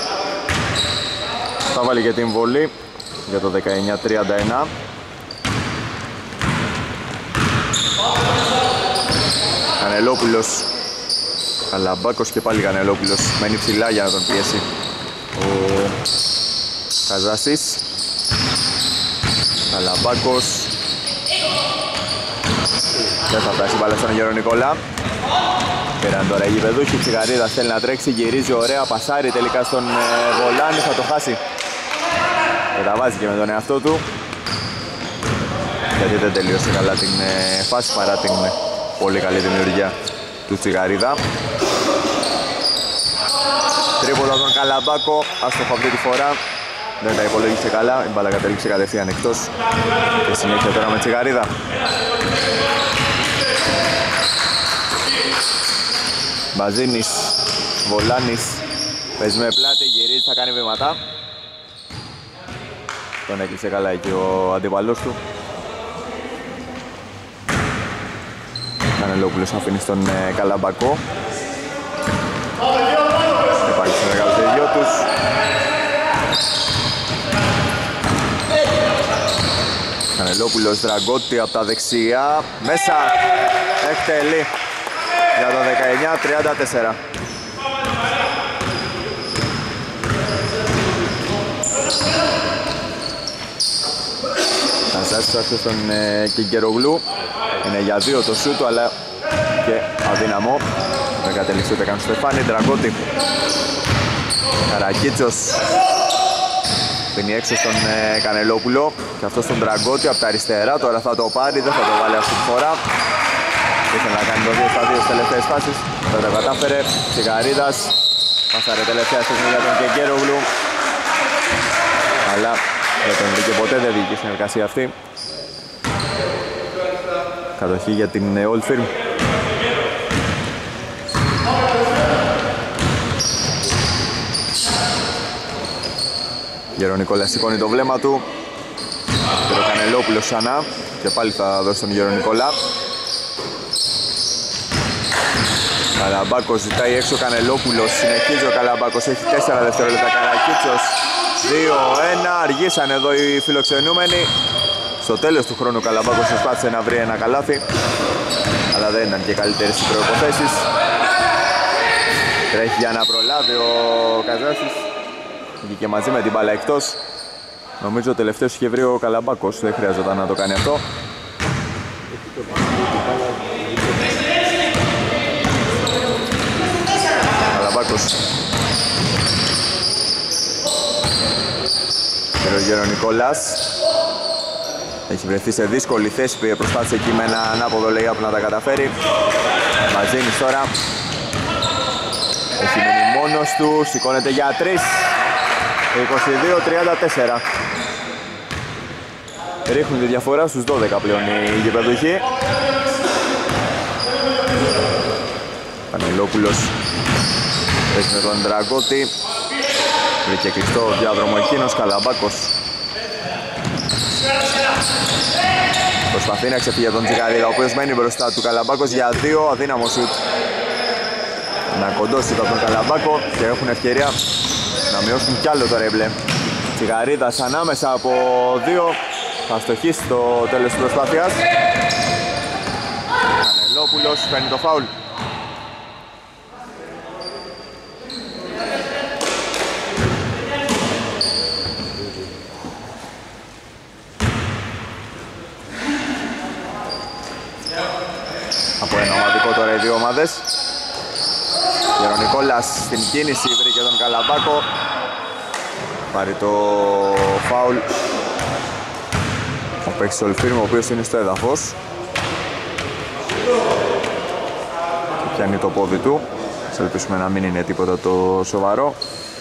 Θα βάλει και την βολή για το δεκαεννέα τριάντα ένα. Κανελόπουλος, Καλαμπάκος και πάλι Κανελόπουλος μένει ψηλά για να τον πιέσει ο Καζάσης. Καλαμπάκος, δεν θα φτάσει μπάλα στον Γερο Νικόλα. Πήραν τώρα οι γηπεδούχοι, Τσιγαρίδας θέλει να τρέξει, γυρίζει ωραία, πασάρει τελικά στον ε, Βολάνη, θα το χάσει. Και τα βάζει και με τον εαυτό του, γιατί δεν τελείωσε καλά την ε, φάση παρά την ε, πολύ καλή δημιουργία του Τσιγαρίδα. Τρίποντο τον Καλαμπάκο, άστοχο αυτή τη φορά. Δεν τα υπολόγισε καλά, η μπάλα κατέληξε κατευθείαν εκτός. Και συνέχεια τώρα με Τσιγαρίδα. Μπαζίνης, Βολάνης, παίζει με πλάτη, γυρίζει, θα κάνει βήματα. Τον έκλεισε καλά εκεί ο αντιπαλός του. Κανελόπουλος αφήνει στον ε, Καλαμπακό. Και πάλι συνεργάζονται οι δυο τους. Κανελόπουλος, Δραγκώτη από τα δεξιά, μέσα, εκτελεί για το δεκαεννέα τριάντα τέσσερα. Καζάς άρχισε στον ε, Κιγκερογλού. Είναι για δύο το σούτ του, αλλά και αδύναμο. Δεν κατέληξε ούτε καν στο Στεφάνι. Ντραγκότη. Καρακίτσος πίνει έξω στον ε, Κανελόπουλο. Και αυτό στον Ντραγκότη από τα αριστερά. Τώρα θα το πάρει, δεν θα το βάλει αυτή τη φορά. Ήθελε να κάνει το δύο στα δύο στις τελευταίες φάσεις. Δεν τα κατάφερε. Τσιγαρίδας. Πάσαρε τελευταία στιγμή για τον Κιγκερογλού. Αλλά δεν τον βρήκε ποτέ, δεν βγήκε η συνεργασία αυτή. Κατοχή για την Old Firm. Γερονικόλας σηκώνει το βλέμμα του. Και το Κανελόπουλος ξανά. Και πάλι θα δώσει τον Γερονικόλα. Καλαμπάκος ζητάει έξω Κανελόπουλος. Συνεχίζει ο Καλαμπάκος. Έχει τέσσερα δευτερόλεπτα. Καρακίτσος. δύο ένα. Αργήσαν εδώ οι φιλοξενούμενοι. Στο τέλος του χρόνου ο Καλαμπάκος προσπάθησε να βρει ένα καλάθι. Αλλά δεν ήταν και καλύτερες οι προϋποθέσεις. Τρέχει για να προλάβει ο Καζάσης. Βγήκε μαζί με την μπάλα εκτός. Νομίζω ο τελευταίος είχε βρει ο Καλαμπάκος. Δεν χρειάζεται να το κάνει αυτό. Καλαμπάκος. Και ο Γερονικόλας έχει βρεθεί σε δύσκολη θέση. Προσπάθησε εκεί με ένα ανάποδο lay-up να τα καταφέρει. Μαζίνης τώρα. Έχει μείνει μόνος του. Σηκώνεται για τρεις. είκοσι δύο τριάντα τέσσερα. Ρίχνουν τη διαφορά στους δώδεκα πλέον οι γηπεδούχοι. Πανελόπουλος παίζει με τον Ντραγκότη. Βρήκε κλειστό διάδρομο εκείνος. Καλαμπάκος προσπαθεί να ξεφύγει από τον Τσιγαρίδα, ο οποίος μένει μπροστά του. Καλαμπάκος για δύο, αδύναμο σουτ. Να κοντώσει από τον Καλαμπάκο και έχουν ευκαιρία να μειώσουν κι άλλο το ρέμπλε. Τσιγαρίδας ανάμεσα από δύο. Θα στοχίσει στο τέλος της προσπάθειας. Κανελόπουλος παίρνει το φάουλ. Από ένα ομαδικό τώρα οι δύο ομάδες. Γερονικόλας στην κίνηση βρήκε τον Καλαμπάκο. Πάρει το φάουλ ο παίκτης Old Firm, ο οποίος είναι στο έδαφος. Και πιάνει το πόδι του. Ας ελπίσουμε να μην είναι τίποτα το σοβαρό.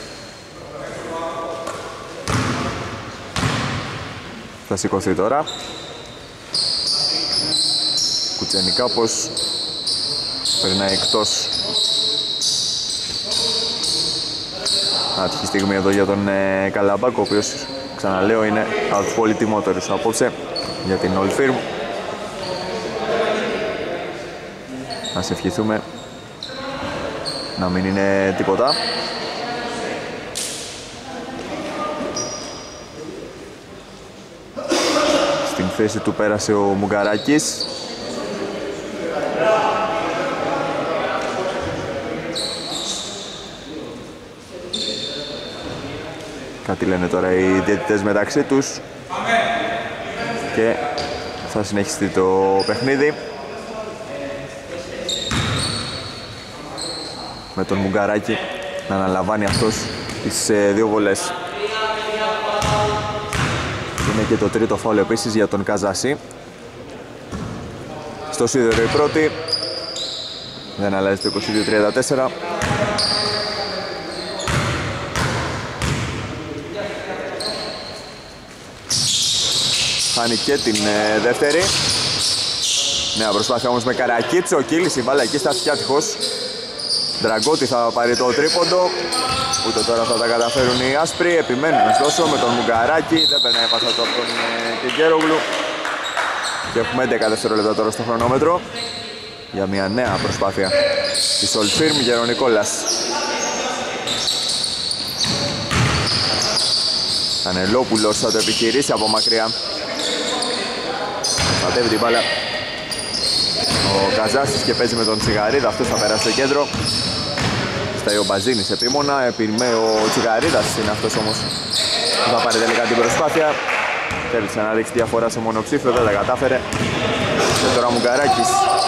Θα σηκωθεί τώρα. Κουτσενικάπος περνάει εκτός. Άτυχη στιγμή εδώ για τον ε, Καλαμπάκο, ο οποίος, ξαναλέω, είναι από τους πολυτιμότερους απόψε για την Old Firm. Ας ευχηθούμε να μην είναι τίποτα. Στην θέση του πέρασε ο Μουγκαράκης. Κάτι λένε τώρα οι διαιτητές μεταξύ τους και θα συνεχιστεί το παιχνίδι με τον Μουγκαράκη να αναλαμβάνει αυτός τις ε, δύο βολές. Είναι και το τρίτο φάουλ επίσης για τον Καζάση. Στο σίδερο η πρώτη, δεν αλλάζει το είκοσι δύο τριάντα τέσσερα. Χάνει και την ε, δεύτερη. Νέα προσπάθεια όμως με Καρακίτσο. Κύλησε η μπάλα εκεί στα αυτιά τυχώς. Ντραγκότη θα πάρει το τρίποντο. Ούτε τώρα θα τα καταφέρουν οι άσπροι. Επιμένουν ωστόσο με τον Μουγκαράκη. Δεν περνάει πάσα του από τον ε, Κιγκερογλου. Και έχουμε έντεκα δευτερόλεπτα τώρα στο χρονόμετρο για μια νέα προσπάθεια της Old Firm. Γερονικόλας. Κανελόπουλος θα το επιχειρήσει από μακριά. Πατεύει την μπάλα ο Καζάσης και παίζει με τον Τσιγαρίδα. Αυτός θα περάσει στο κέντρο. Στάει ο Μπαζίνης επίμονα. Επιμένει ο Τσιγαρίδας, είναι αυτός όμως που θα πάρει τελικά την προσπάθεια. Θέλησε να ρίξει διαφορά σε μονοψήφιο, δεν τα κατάφερε. Και τώρα Μουγκαράκης.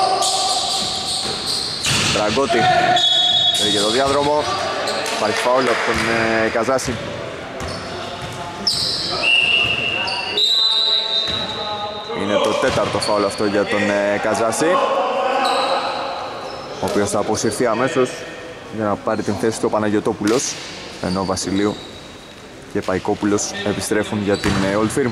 Δραγκώτη. Έρχεται το διάδρομο. Υπάρχει φάουλ από τον ε, Καζάση. Είναι το τέταρτο φάουλ αυτό για τον ε, Καζάση, ο οποίος θα αποσυρθεί αμέσως για να πάρει την θέση του ο Παναγιωτόπουλος, ενώ ο Βασιλείου και Παϊκόπουλος επιστρέφουν για την ε, Old Firm.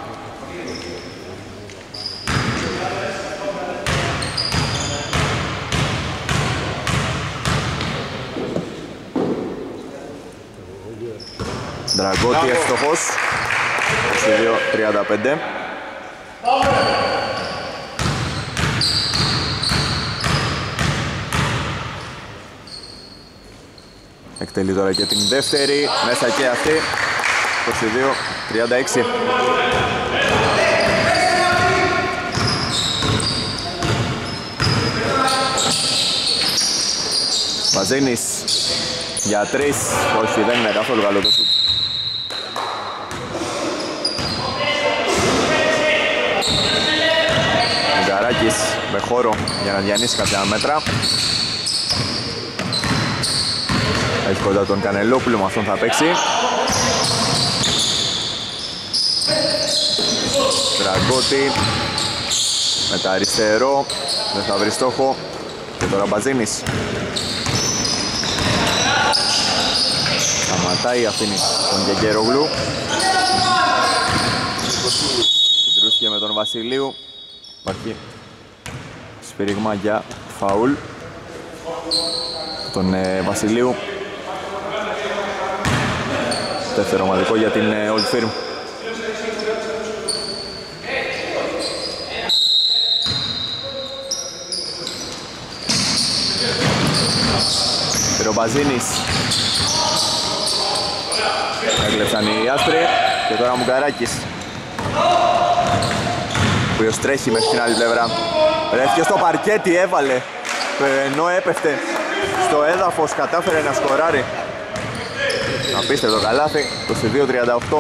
Δραγκώτη εύστοχος, είκοσι δύο τριάντα πέντε. Εκτελεί τώρα και την δεύτερη, μέσα και αυτή, είκοσι δύο τριάντα έξι. Βαζίνης για τρεις, όχι δεν είναι καθόλου καλό το σουτ. Μουγκαράκης με χώρο για να διανύσει κάποια μέτρα. Έχει κοντά τον Κανελόπουλο, με αυτόν θα παίξει. Δραγκώτη με τα αριστερό, δεν θα βρει στόχο. Και τώρα Μπαζίνης. Σταματάει, αφήνει τον Γεγκέρογλου. Συντρούστηκε με τον Βασιλείου. Υπάρχει σφύριγμα για φαούλ τον ε, Βασιλείου. Δεύτερο ομαδικό για την ε, Old Firm. Ρομπαζίνης. Έκλεψαν οι άσπροι και τώρα Μουγκαράκης, ο οποίος τρέχει μέχρι την άλλη πλευρά. Βρέθηκε στο παρκέτι, έβαλε, ενώ έπεφτε στο έδαφος κατάφερε να σκοράρει. Απίστευτο καλάθι, είκοσι δύο τριάντα οκτώ.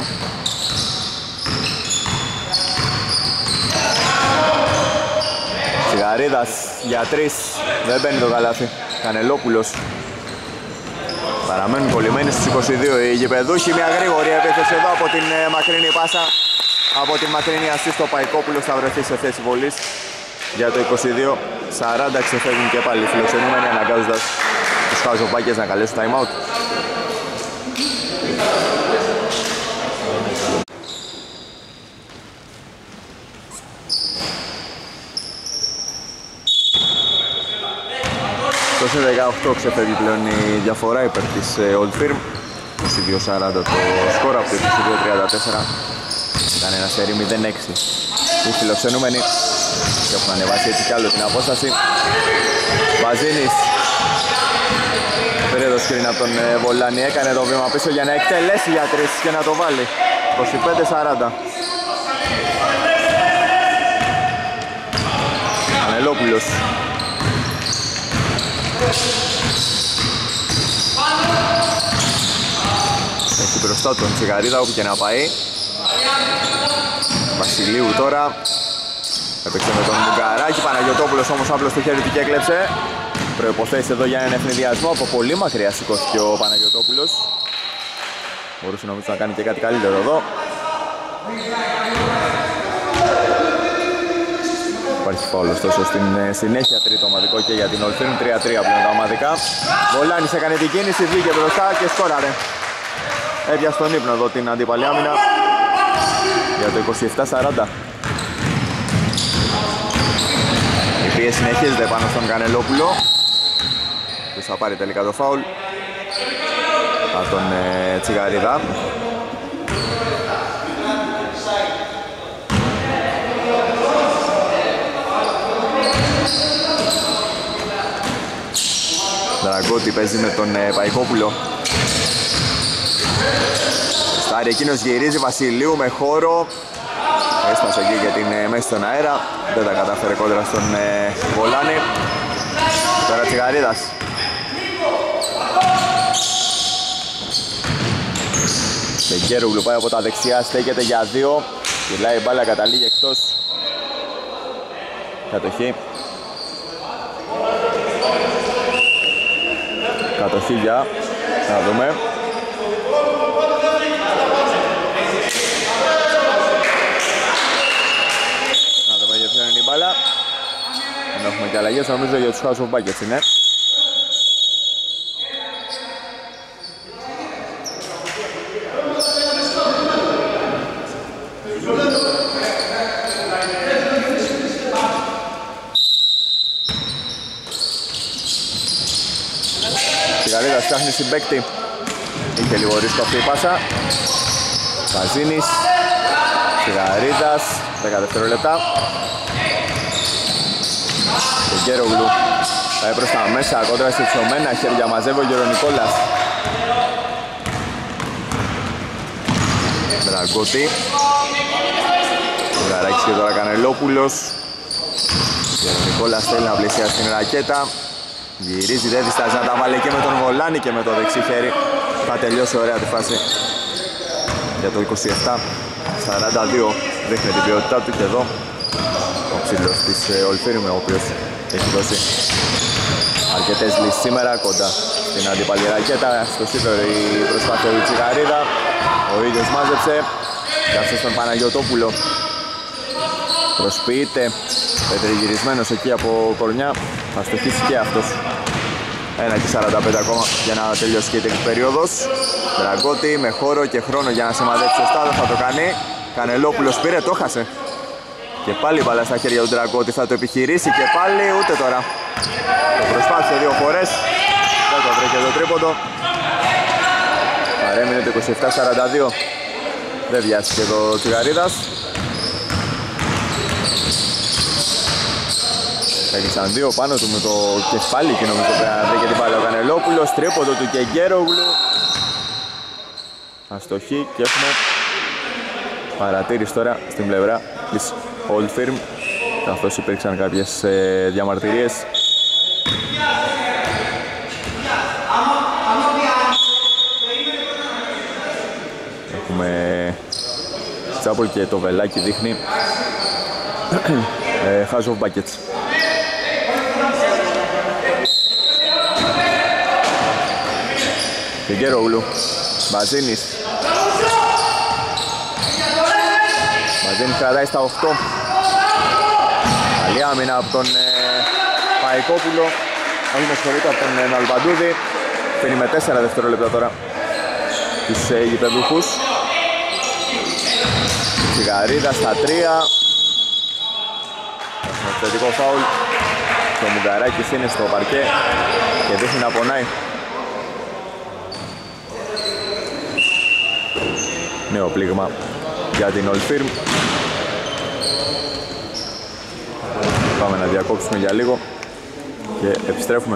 Τσιγαρίδας για τρεις, δεν μπαίνει το καλάθι. Κανελόπουλος. Παραμένουν κολλημένοι στους είκοσι δύο οι γηπεδούχοι. Μια γρήγορη επίθεση εδώ από την ε, μακρινή πάσα. Από την μακρινή ασίστ ο Παϊκόπουλος θα βρεθεί σε θέση βολής για το είκοσι δύο σαράντα. Ξεφεύγουν και πάλι οι φιλοξενούμενοι, αναγκάζοντας τους χαζοπάκες να καλέσουν time out. είκοσι δεκαοκτώ ξεφεύγει πλέον η διαφορά υπέρ της Old Firm. είκοσι δύο σαράντα το σκορ από το είκοσι δύο τριάντα τέσσερα. Ήταν ένα σερί μηδέν έξι. Οι φιλοξενούμενοι και έχουν ανεβάσει έτσι κι άλλο την απόσταση. Βαζίνης πήρε το σκριν από τον Βολάνη, έκανε το βήμα πίσω για να εκτελέσει για τρεις και να το βάλει. είκοσι πέντε σαράντα. Κανελόπουλος. Έχει μπροστά τον Τσιγαρίδα όπου και να πάει. Βασιλείου τώρα. Έπαιξε με τον Μουγκαράκη. Παναγιωτόπουλος όμως άπλωσε το χέρι του και έκλεψε. Προϋποθέσεις εδώ για έναν ευνηδιασμό. Από πολύ μακριά σηκώθηκε ο Παναγιωτόπουλος. Μπορούσε νομίζω να κάνει και κάτι καλύτερο εδώ. Υπάρχει φάουλ ωστόσο στην συνέχεια, τρίτο ομαδικό και για την Old Firm. τρία τρία πλέον τα ομαδικά. Βολάνης έκανε την κίνηση, βγήκε μπροστά και σκόραρε. Έπιασε στον ύπνο εδώ την αντίπαλη άμυνα για το είκοσι επτά σαράντα. Η πίεση συνεχίζεται πάνω στον Κανελόπουλο. Ποιος θα πάρει τελικά το φάουλ? Από τον ε, Τσιγαρίδα. Δραγκώτη παίζει με τον ε, Παϊκόπουλο. Στάρι εκείνος γυρίζει, Βασιλείου με χώρο. Έσπασε εκεί για την ε, μέση στον αέρα. Δεν τα κατάφερε κόντρα στον ε, Βολάνη. Τώρα Τσιγαρίδας. Μπεγκέρογλου πάει από τα δεξιά, στέκεται για δύο. Κυλάει η μπάλα, καταλήγει εκτός. Κατοχή. Κατοχή για, να δούμε. Να δούμε για ποιον είναι η μπάλα. Δεν έχουμε και αλλαγές, νομίζω για τους House of Buckets είναι. Τσιγαρίδας φτιάχνει συμπαίκτη. Είχε λίγο ρίσκο αυτή η πάσα. Καζίνης. Τσιγαρίδας. δέκα δευτερόλεπτα. Και Γκέρογλου πάει προς τα μέσα, κόντρα στη ψωμένα χέρια, μαζεύει ο Γερονικόλας. Δραγκώτη. Γαράκης και τώρα Κανελόπουλος. Γερονικόλας θέλει να πλησιάσει την ρακέτα. Γυρίζει, δεν διστάζει να τα βάλει και με τον Βολάνη και με το δεξί χέρι. Θα τελειώσει ωραία τη φάση για το είκοσι επτά σαράντα δύο. Δείχνει την ποιότητά του και εδώ ο ψηλός της Ολφίρμ, ο οποίος έχει δώσει αρκετές λύσεις σήμερα κοντά στην αντίπαλη ρακέτα. Στο σίδερο η προσπάθεια του Τσιγαρίδα. Ο ίδιος μάζεψε. Κάψε στον Παναγιωτόπουλο. Προσποιείται. Πετριγυρισμένος εκεί από κορμιά. Θα στοχίσει και αυτός. ένα και σαράντα πέντε ακόμα για να τελειώσει και η τρίτη περίοδος. Δραγκώτη με χώρο και χρόνο για να σημαδέψει σωστά. Δεν θα το κάνει. Κανελόπουλος πήρε, το χάσε. Και πάλι μπάλα στα χέρια του Δραγκώτη. Θα το επιχειρήσει και πάλι ούτε τώρα. Το προσπάθησε δύο φορές. Δεν το βρήκε το τρίποντο. Παρέμεινε το είκοσι επτά σαράντα δύο. Δεν βιάστηκε το Τσιγαρίδας. Έκλεισαν δύο πάνω του με το κεφάλι και νομίζω πρέπει να βρει και την πάλι ο Κανελόπουλος. Τρίποντο του και Γκέρογλου. Αστοχή και έχουμε παρατήρηση τώρα στην πλευρά της Old Firm, καθώς υπήρξαν κάποιες ε, διαμαρτυρίες. Έχουμε Τσάπολ και το βελάκι δείχνει ε, House of Buckets. Και Γκέρογλου, Μπαζίνης. Μπαζίνης κρατάει στα οκτώ. Καλή άμυνα από τον ε, Παϊκόπουλο. Όχι με συγχωρείτε, από τον ε, Ναλβαντούδη. Φέρνει με τέσσερα δευτερόλεπτα τώρα τους ε, γηπεδούχους. Τσιγαρίδα στα τρία. Θετικό φάουλ. Το Μουγκαράκης είναι στο παρκέ και δείχνει να πονάει. Νέο πλήγμα για την Old Firm. Πάμε να διακόψουμε για λίγο και επιστρέφουμε.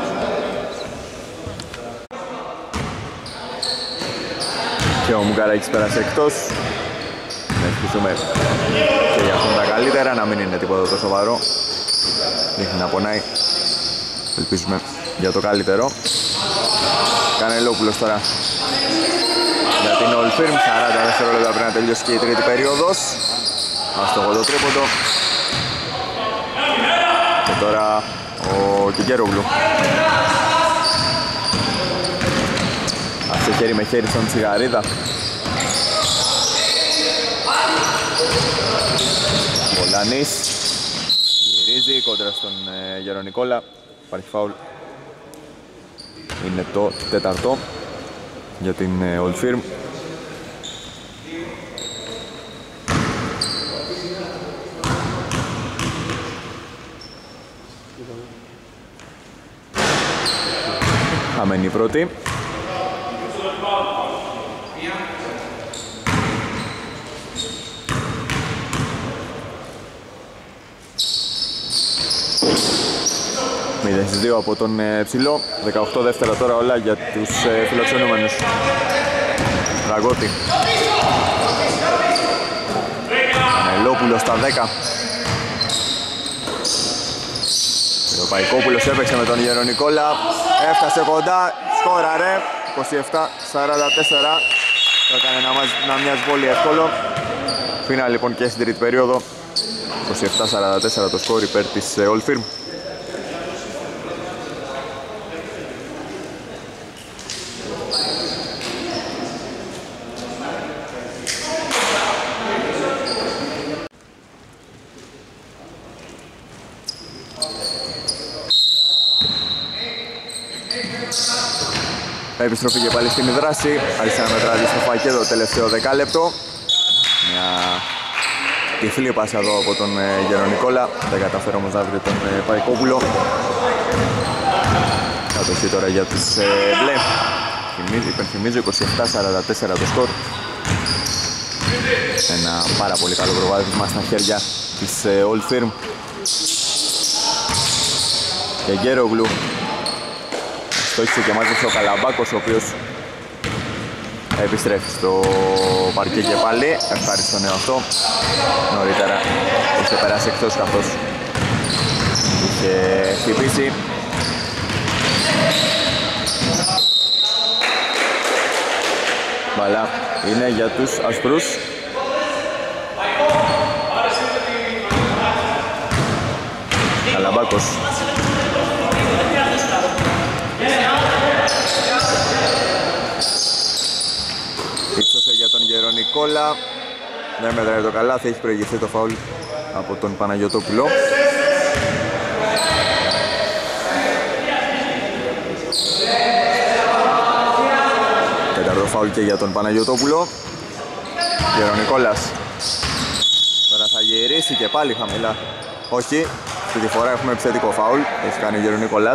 Και ο Μουγκαράκης πέρασε εκτός. Να ευχηθούμε και για αυτόν τα καλύτερα, να μην είναι τίποτα το σοβαρό. Δείχνει να πονάει. Ελπίζουμε για το καλύτερο. Κανελόπουλος τώρα για την Old Firm. σαράντα δευτερόλεπτα πρέπει να τελειώσει και η τρίτη περίοδος. Αστοχό το τρίποντο. Και τώρα ο Κικέρογλου. Άσε χέρι με χέρι στον Τσιγαρίδα. Βολάνης γυρίζει κόντρα στον ε, Γερονικόλα. Υπάρχει φάουλ. Είναι το τέταρτο για την ε, Old Firm. Χαμένη η πρώτη. μηδέν στις δύο από τον ε, ψηλό. δεκαοκτώ δεύτερα τώρα όλα για τους ε, φιλοξενούμενους. Δραγκώτη. Κανελόπουλος στα δέκα. Ο Παϊκόπουλος έπαιξε με τον Γερονικόλα. Έφτασε κοντά. Σκόραρε. είκοσι επτά σαράντα τέσσερα. Θα έκανε να, να μοιάζει πολύ εύκολο. Φίνα λοιπόν και στην τρίτη περίοδο. είκοσι επτά σαράντα τέσσερα το σκορ υπέρ της Old Firm. Επιστροφή και πάλι στην δράση. Άρχισε να μετράζει στο φακέδο τελευταίο δεκάλεπτο. Μια τυφλή πάσα εδώ από τον Γερονικόλα. Δεν καταφέρω όμως να βρει τον Παϊκόπουλο. Κατοχή τώρα για τους ε, μπλε. Υπενθυμίζω είκοσι επτά σαράντα τέσσερα το σκορ. Ένα πάρα πολύ καλό προβάδισμα στα χέρια της ε, Old Firm. Και Γκέρογλου στόχισε και μάζεψε ο Καλαμπάκος, ο οποίος επιστρέφει στο παρκέ και πάλι. Ευχαριστώ νέο αυτό. Νωρίτερα είχε περάσει εκτός καθώς είχε χτυπήσει. Μπαλά είναι για τους ασπρούς. Καλαμπάκος. Ύψωσε για τον Γερονικόλα. Δεν μετράει το καλάθι, έχει προηγηθεί το φαουλ από τον Παναγιωτόπουλο. Τέταρτο φαουλ και για τον Παναγιωτόπουλο. Γερονικόλας. Τώρα θα γυρίσει και πάλι χαμηλά. Όχι, αυτή τη φορά έχουμε επιθετικό φαουλ. Έχει κάνει ο Γερονικόλας.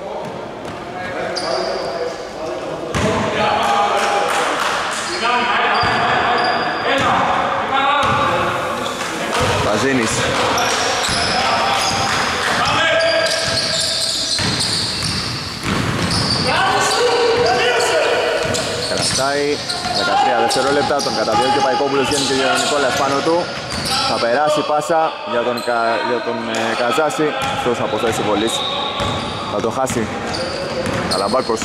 Βαζίνης. Κρατάει δεκατρία δευτερόλεπτα, τον καταδιώκει ο Παϊκόπουλος, βγαίνει και ο Γερονικόλας πάνω του. Θα περάσει πάσα για τον, Κα... για τον ε, Καζάση. Αυτός από θέση βολής θα το χάσει. Καλαμπάκος.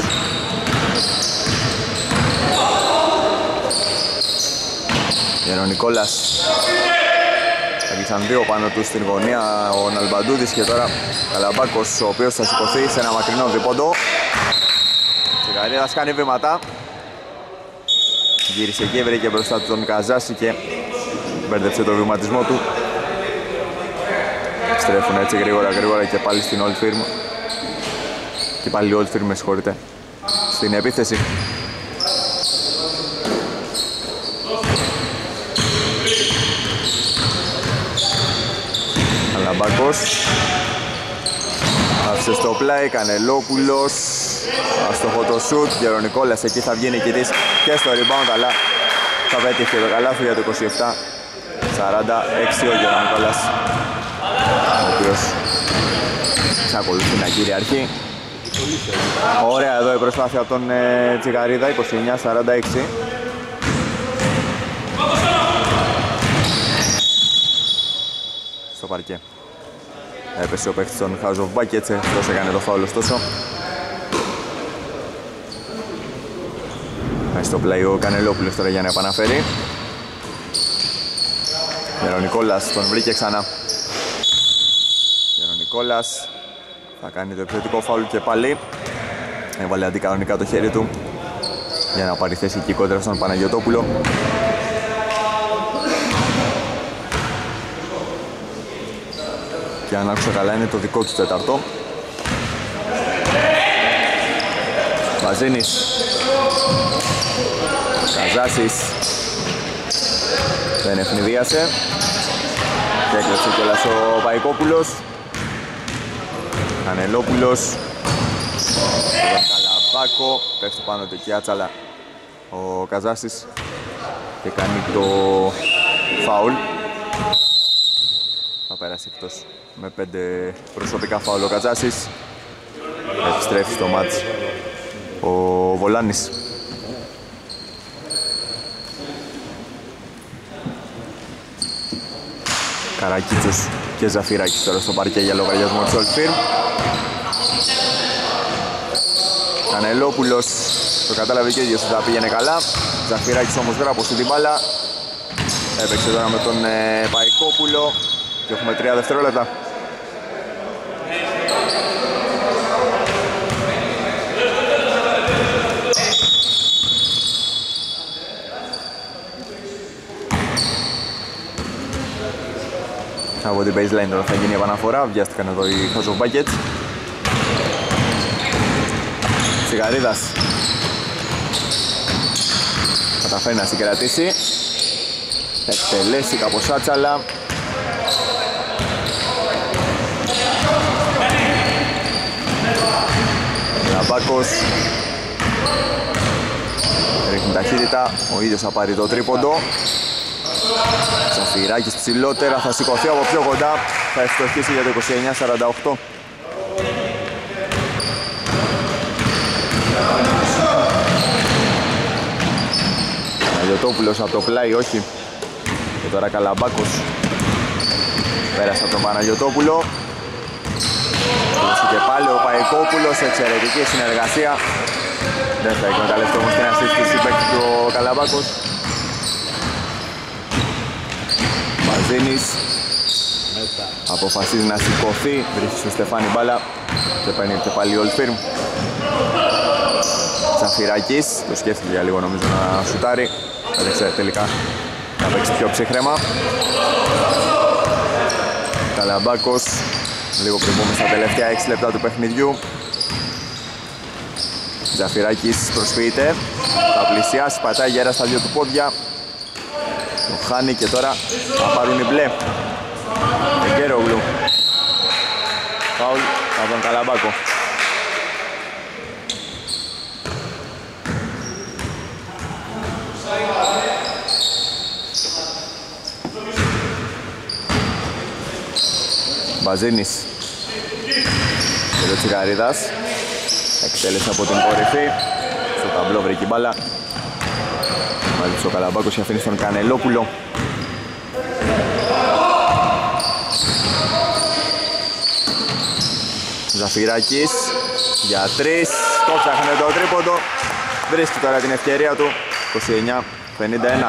Γερονικόλας. Έκλεισαν δύο πάνω του στην γωνία ο Ναλμπαντούδης και τώρα Καλαμπάκος, ο οποίος θα σηκωθεί σε ένα μακρινό διπόντο. Τσιγαρίδας κάνει βήματα. Γύρισε και βρήκε μπροστά του τον Καζάση και μπέρδεψε το βηματισμό του. Στρέφουν έτσι γρήγορα γρήγορα και πάλι στην Old Firm. Και πάλι η Old Firm, με συγχωρείτε, στην επίθεση. Καλαμπάκος. Άφησε στο πλάι, Κανελόπουλος. Αστοχό το σουτ, Γερονικόλας εκεί θα βγει νικητής και στο rebound, αλλά θα πέτυχε το καλάθι για το είκοσι επτά σαράντα έξι ο Γερονικόλας, ο οποίος εξακολουθεί να κυριαρχεί. Ωραία εδώ η προσπάθεια από τον ε, Τσιγαρίδα, είκοσι εννιά σαράντα έξι. Στο παρκέ έπεσε ο παίκτης των House of Buckets, αυτός έκανε το φάουλ ωστόσο. Στο πλάι ο Κανελόπουλος τώρα για να επαναφέρει. Γερονικόλας τον βρήκε ξανά. Γερονικόλας θα κάνει το επιθετικό φάουλ και πάλι. Έβαλε αντικανονικά το χέρι του για να πάρει θέση εκεί κόντρα στον Παναγιωτόπουλο. Και αν άκουσα καλά είναι το δικό του τέταρτο. Βαζίνης. Καζάσης δεν ευνηδίασε και έκλεψε κιόλας ο Παϊκόπουλος. Κανελόπουλος, τον Καλαμπάκο, πέφτει πάνω του εκεί άτσαλα ο Καζάσης και κάνει το φάουλ. Θα πέρασε εκτός με πέντε προσωπικά φάουλ ο Καζάσης. Επιστρέφει στο μάτς ο Βολάνης. Καρακίτσος και Ζαφυράκης τώρα στο παρκέ για λογαριασμό της Old Firm. Κανελόπουλος το κατάλαβε και ίδιος ότι θα πήγαινε καλά. Ζαφυράκης όμως γράπωσε την μπάλα. Έπαιξε τώρα με τον ε, Παϊκόπουλο και έχουμε τρία δευτερόλεπτα. Από την baseline τώρα θα γίνει η επαναφορά, βιάστηκαν εδώ οι House of Buckets. Τσιγαρίδας καταφέρει να συγκρατήσει, εκτελέσει κάπως άτσαλα. Λαμπάκος ρίχνει ταχύτητα, ο ίδιος θα πάρει το τρίποντο. Ζαφυράκης ψηλότερα, θα σηκωθεί από πιο κοντά, θα ευστοχίσει για το είκοσι εννιά σαράντα οκτώ. Παναγιωτόπουλος από το πλάι, όχι. Και τώρα Καλαμπάκος πέρασε από τον Παναγιωτόπουλο. Και πάλι ο Παϊκόπουλος, εξαιρετική συνεργασία. Δεν θα εκμεταλλευτεί όμως την ασύστηση παίκτη του ο Καλαμπάκος. Μαζίνης αποφασίζει να σηκωθεί, βρίσκει στο Στεφάνι μπάλα και παίρνει και πάλι Old Firm. Ζαφυράκης, το σκέφτηκε για λίγο νομίζω να σουτάρει, έδειξε τελικά να παίξει πιο ψυχρέμα. Καλαμπάκος, λίγο πριν πούμε στα τελευταία έξι λεπτά του παιχνιδιού. Ζαφυράκης προσφύγεται, θα πλησιάσει, πατάει γέρα στα δύο του πόδια. Το χάνει και τώρα θα πάρουν οι μπλε. Εγκέρογλου. Φάουλ από τον Καλαμπάκο. Μπαζίνης. Και ο Τσιγαρίδας. Εκτέλεσε από την κορυφή. Στο ταμπλό βρήκε μπάλα. Μάλιστα ο Καλαμπάκος και αφήνει στον Κανελόπουλο. Ζαφυράκης για τρεις. Το ψάχνε το τρίποντο. Βρίσκει τώρα την ευκαιρία του. είκοσι εννιά πενήντα ένα.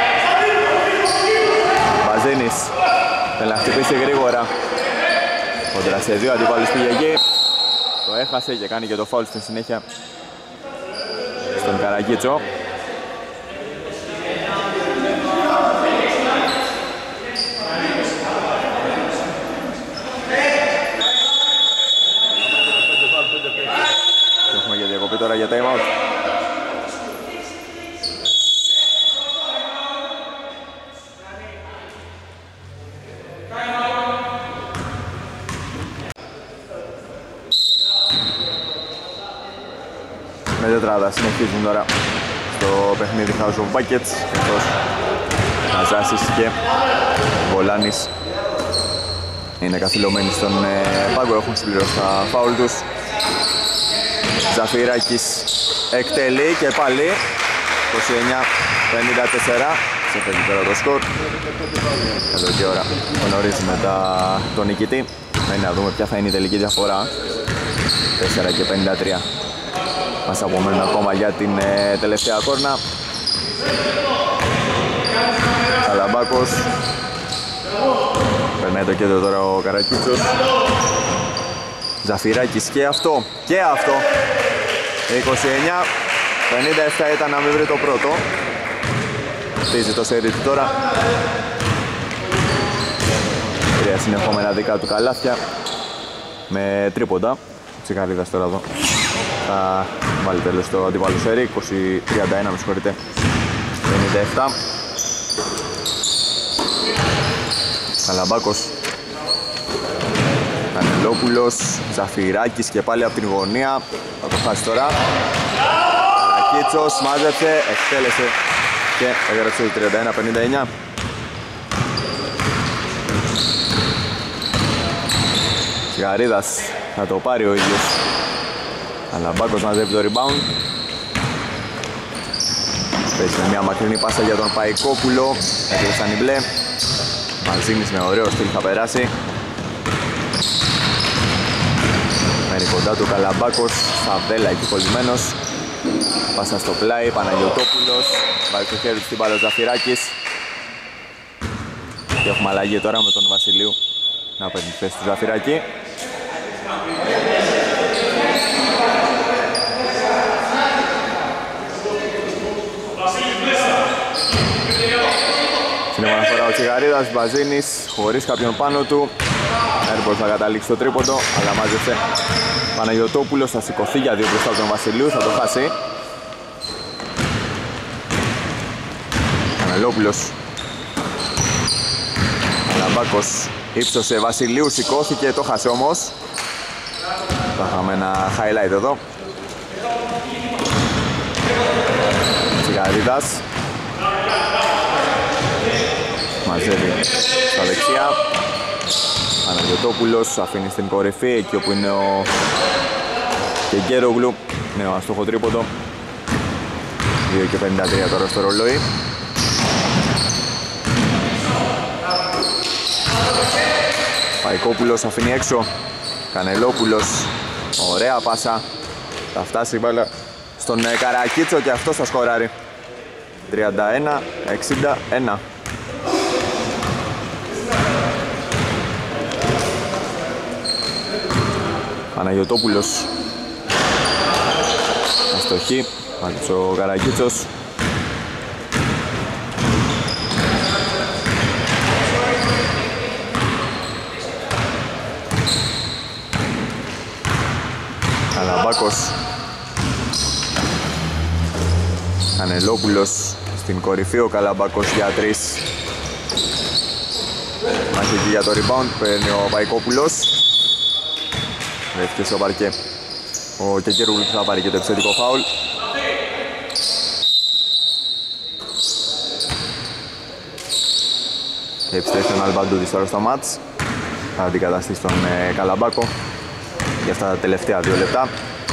Μπαζίνης. Θέλει να χτυπήσει γρήγορα. Κόντρα σε δύο αντιπάλους πήγε εκεί. Το έχασε και κάνει και το φάουλ στη συνέχεια στον Καραγκίτσο. Και έχουμε για διακοπή τώρα για time out. Με τετράδα συνεχίζουν τώρα στο παιχνίδι House of Buckets, καθώς Ναζάσης και Βολάνης είναι καθυλωμένοι στον ε, πάγκο, έχουν συμπληρώσει τα φάουλ τους. Ζαφυράκης εκτελεί και πάλι είκοσι εννιά πενήντα τέσσερα, ξεφεύγει τώρα το σκορ. Εδώ και ώρα γνωρίζουμε τα... τον νικητή. Μένει να δούμε ποια θα είναι η τελική διαφορά. τέσσερα και πενήντα τρία. Μας απομένουν ακόμα για την ε, τελευταία κόρνα. Καλαμπάκος. Περνάει το κέντρο τώρα ο Καρακίτσος. Ζαφυράκης και αυτό και αυτό. είκοσι εννιά πενήντα επτά ήταν να μην βρει το πρώτο. Χτίζει το σέρι του τώρα. Τρία συνεχόμενα δικά του καλάθια με τρίποντα. Τσιγαρίδας τώρα εδώ θα βάλει τέλος στο αντιπάλο σέρι. είκοσι τριάντα ένα, με συγχωρείτε, πενήντα επτά. Καλαμπάκος, Κανελόπουλος, Ζαφυράκης και πάλι από την γωνία. Θα το χάσει τώρα. Καρακίτσος μάζεψε, εκτέλεσε και έγραψε το τριάντα ένα πενήντα εννιά. Τσιγαρίδας θα το πάρει ο ίδιος. Καλαμπάκος μαζεύει το rebound. Παίζει με μια μακρινή πάσα για τον Παϊκόπουλο. Έκλεισαν οι μπλε. Μαζίνης με ωραίο στυλ θα περάσει. Μένει κοντά του Καλαμπάκος. Σαβέλα εκεί κολλημένος. Πάσα στο πλάι, Παναγιωτόπουλος. Βάζει το χέρι του στην μπάλα ο Ζαφυράκης. Και έχουμε αλλαγή τώρα με τον Βασιλείου να παίρνει τη θέση του Ζαφυράκη. Στην επαναφορά ο Τσιγαρίδας, Μπαζίνης χωρίς κάποιον πάνω του. Έρμπορς θα καταλήξει το τρίποντο, αλλά μάζεψε Παναγιωτόπουλος, θα σηκωθεί για δύο μπροστά από τον Βασιλείου, θα το χάσει. Κανελόπουλος. Καλαμπάκος ύψωσε Βασιλείου, σηκώθηκε, το χάσε όμως. Θα είχαμε ένα highlight εδώ. Τσιγαρίδας. Μαζεύει στα δεξιά. Παναγιωτόπουλος αφήνει στην κορυφή, εκεί όπου είναι ο Κεγκέρογλου. Ναι, ο αστόχο τρίποντο. δύο και πενήντα τρία τώρα στο ρολόι. Παϊκόπουλος αφήνει έξω. Κανελόπουλος. Ωραία πάσα. Θα φτάσει η μπάλα στον Καρακίτσο και αυτός θα σκοράρει. τριάντα ένα εξήντα ένα. Παναγιωτόπουλος. Αστοχή. Μάλιστα ο Καρακίτσος. Καλαμπάκος. Κανελόπουλος στην κορυφή, ο Καλαμπάκος για τρεις. Μάχη για το rebound, παίρνει ο Παϊκόπουλος. Βρέθηκε στο παρκέ ο Κεκερούλου, θα πάρει και το επιθετικό φάουλ. Και επιστρέφει ο Αλμπαντούδης τώρα στο μάτς. Θα αντικαταστήσει τον ε, Καλαμπάκο για αυτά τα τελευταία δύο λεπτά.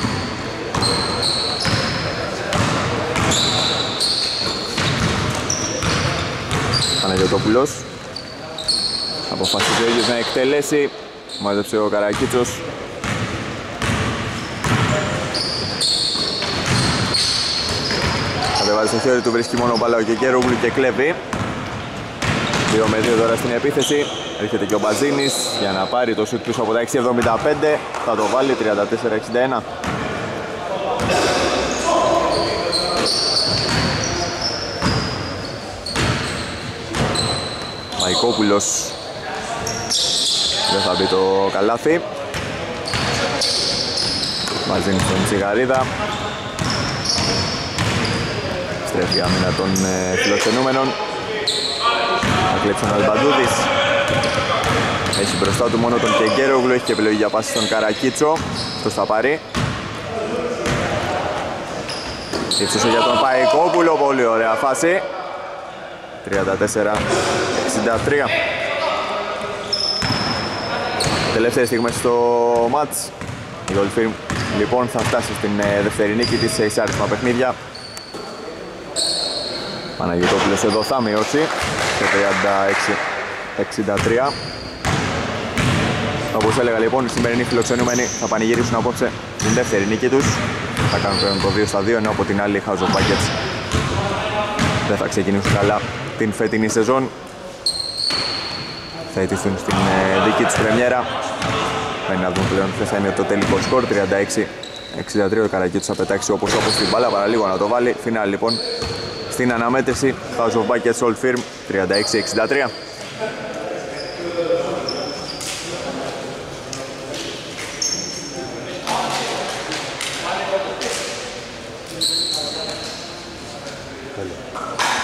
Παναγιωτόπουλος αποφασίζει ο ίδιος να εκτελέσει. Μάζεψε ο Καρακίτσος. Κατεβάζει στο χέρι του, βρίσκει μόνο μπάλα ο Κεκέρογλου και κλέβει. δύο με δύο τώρα στην επίθεση. Έρχεται και ο Μπαζίνης για να πάρει το σουτ πίσω από τα έξι εβδομήντα πέντε. Θα το βάλει τριάντα τέσσερα εξήντα ένα. Παϊκόπουλος. Δεν θα μπει το καλάθι. Μπαζίνης στον Τσιγαρίδα. Στρέφει η άμυνα των ε, φιλοξενούμενων. Θα κλέψει ο Αλμπαντούδης. Έχει μπροστά του μόνο τον Κεγκέρογλου, έχει και επιλογή για πάση στον Καρακίτσο. Αυτός θα πάρει. Ύψωσε για τον Παϊκόπουλο, πολύ ωραία φάση. τριάντα τέσσερα εξήντα τρία. Τελευταίες στιγμές στο μάτς. Η Old Firm λοιπόν θα φτάσει στην δεύτερη νίκη της σε εισάρισμα παιχνίδια. Παναγιωτόπουλος εδώ θα μειώσει σε τριάντα έξι εξήντα τρία. Όπως έλεγα λοιπόν, οι σημερινοί φιλοξενούμενοι θα πανηγυρίσουν απόψε την δεύτερη νίκη τους. Θα κάνουν το δύο στα δύο, ενώ από την άλλη οι House of Buckets δεν θα ξεκινήσουν καλά την φετινή σεζόν. Θα ιτηθούν στην δική τους πρεμιέρα. Πρέπει να δουν πλέον ποιος θα είναι το τελικό σκορ. τριάντα έξι εξήντα τρία. Ο Καρακίτσος θα πετάξει όπως όπως την μπάλα, παραλίγο να το βάλει. Φινάλ λοιπόν στην αναμέτρηση. House of Buckets Old Firm τριάντα έξι εξήντα τρία. Hello.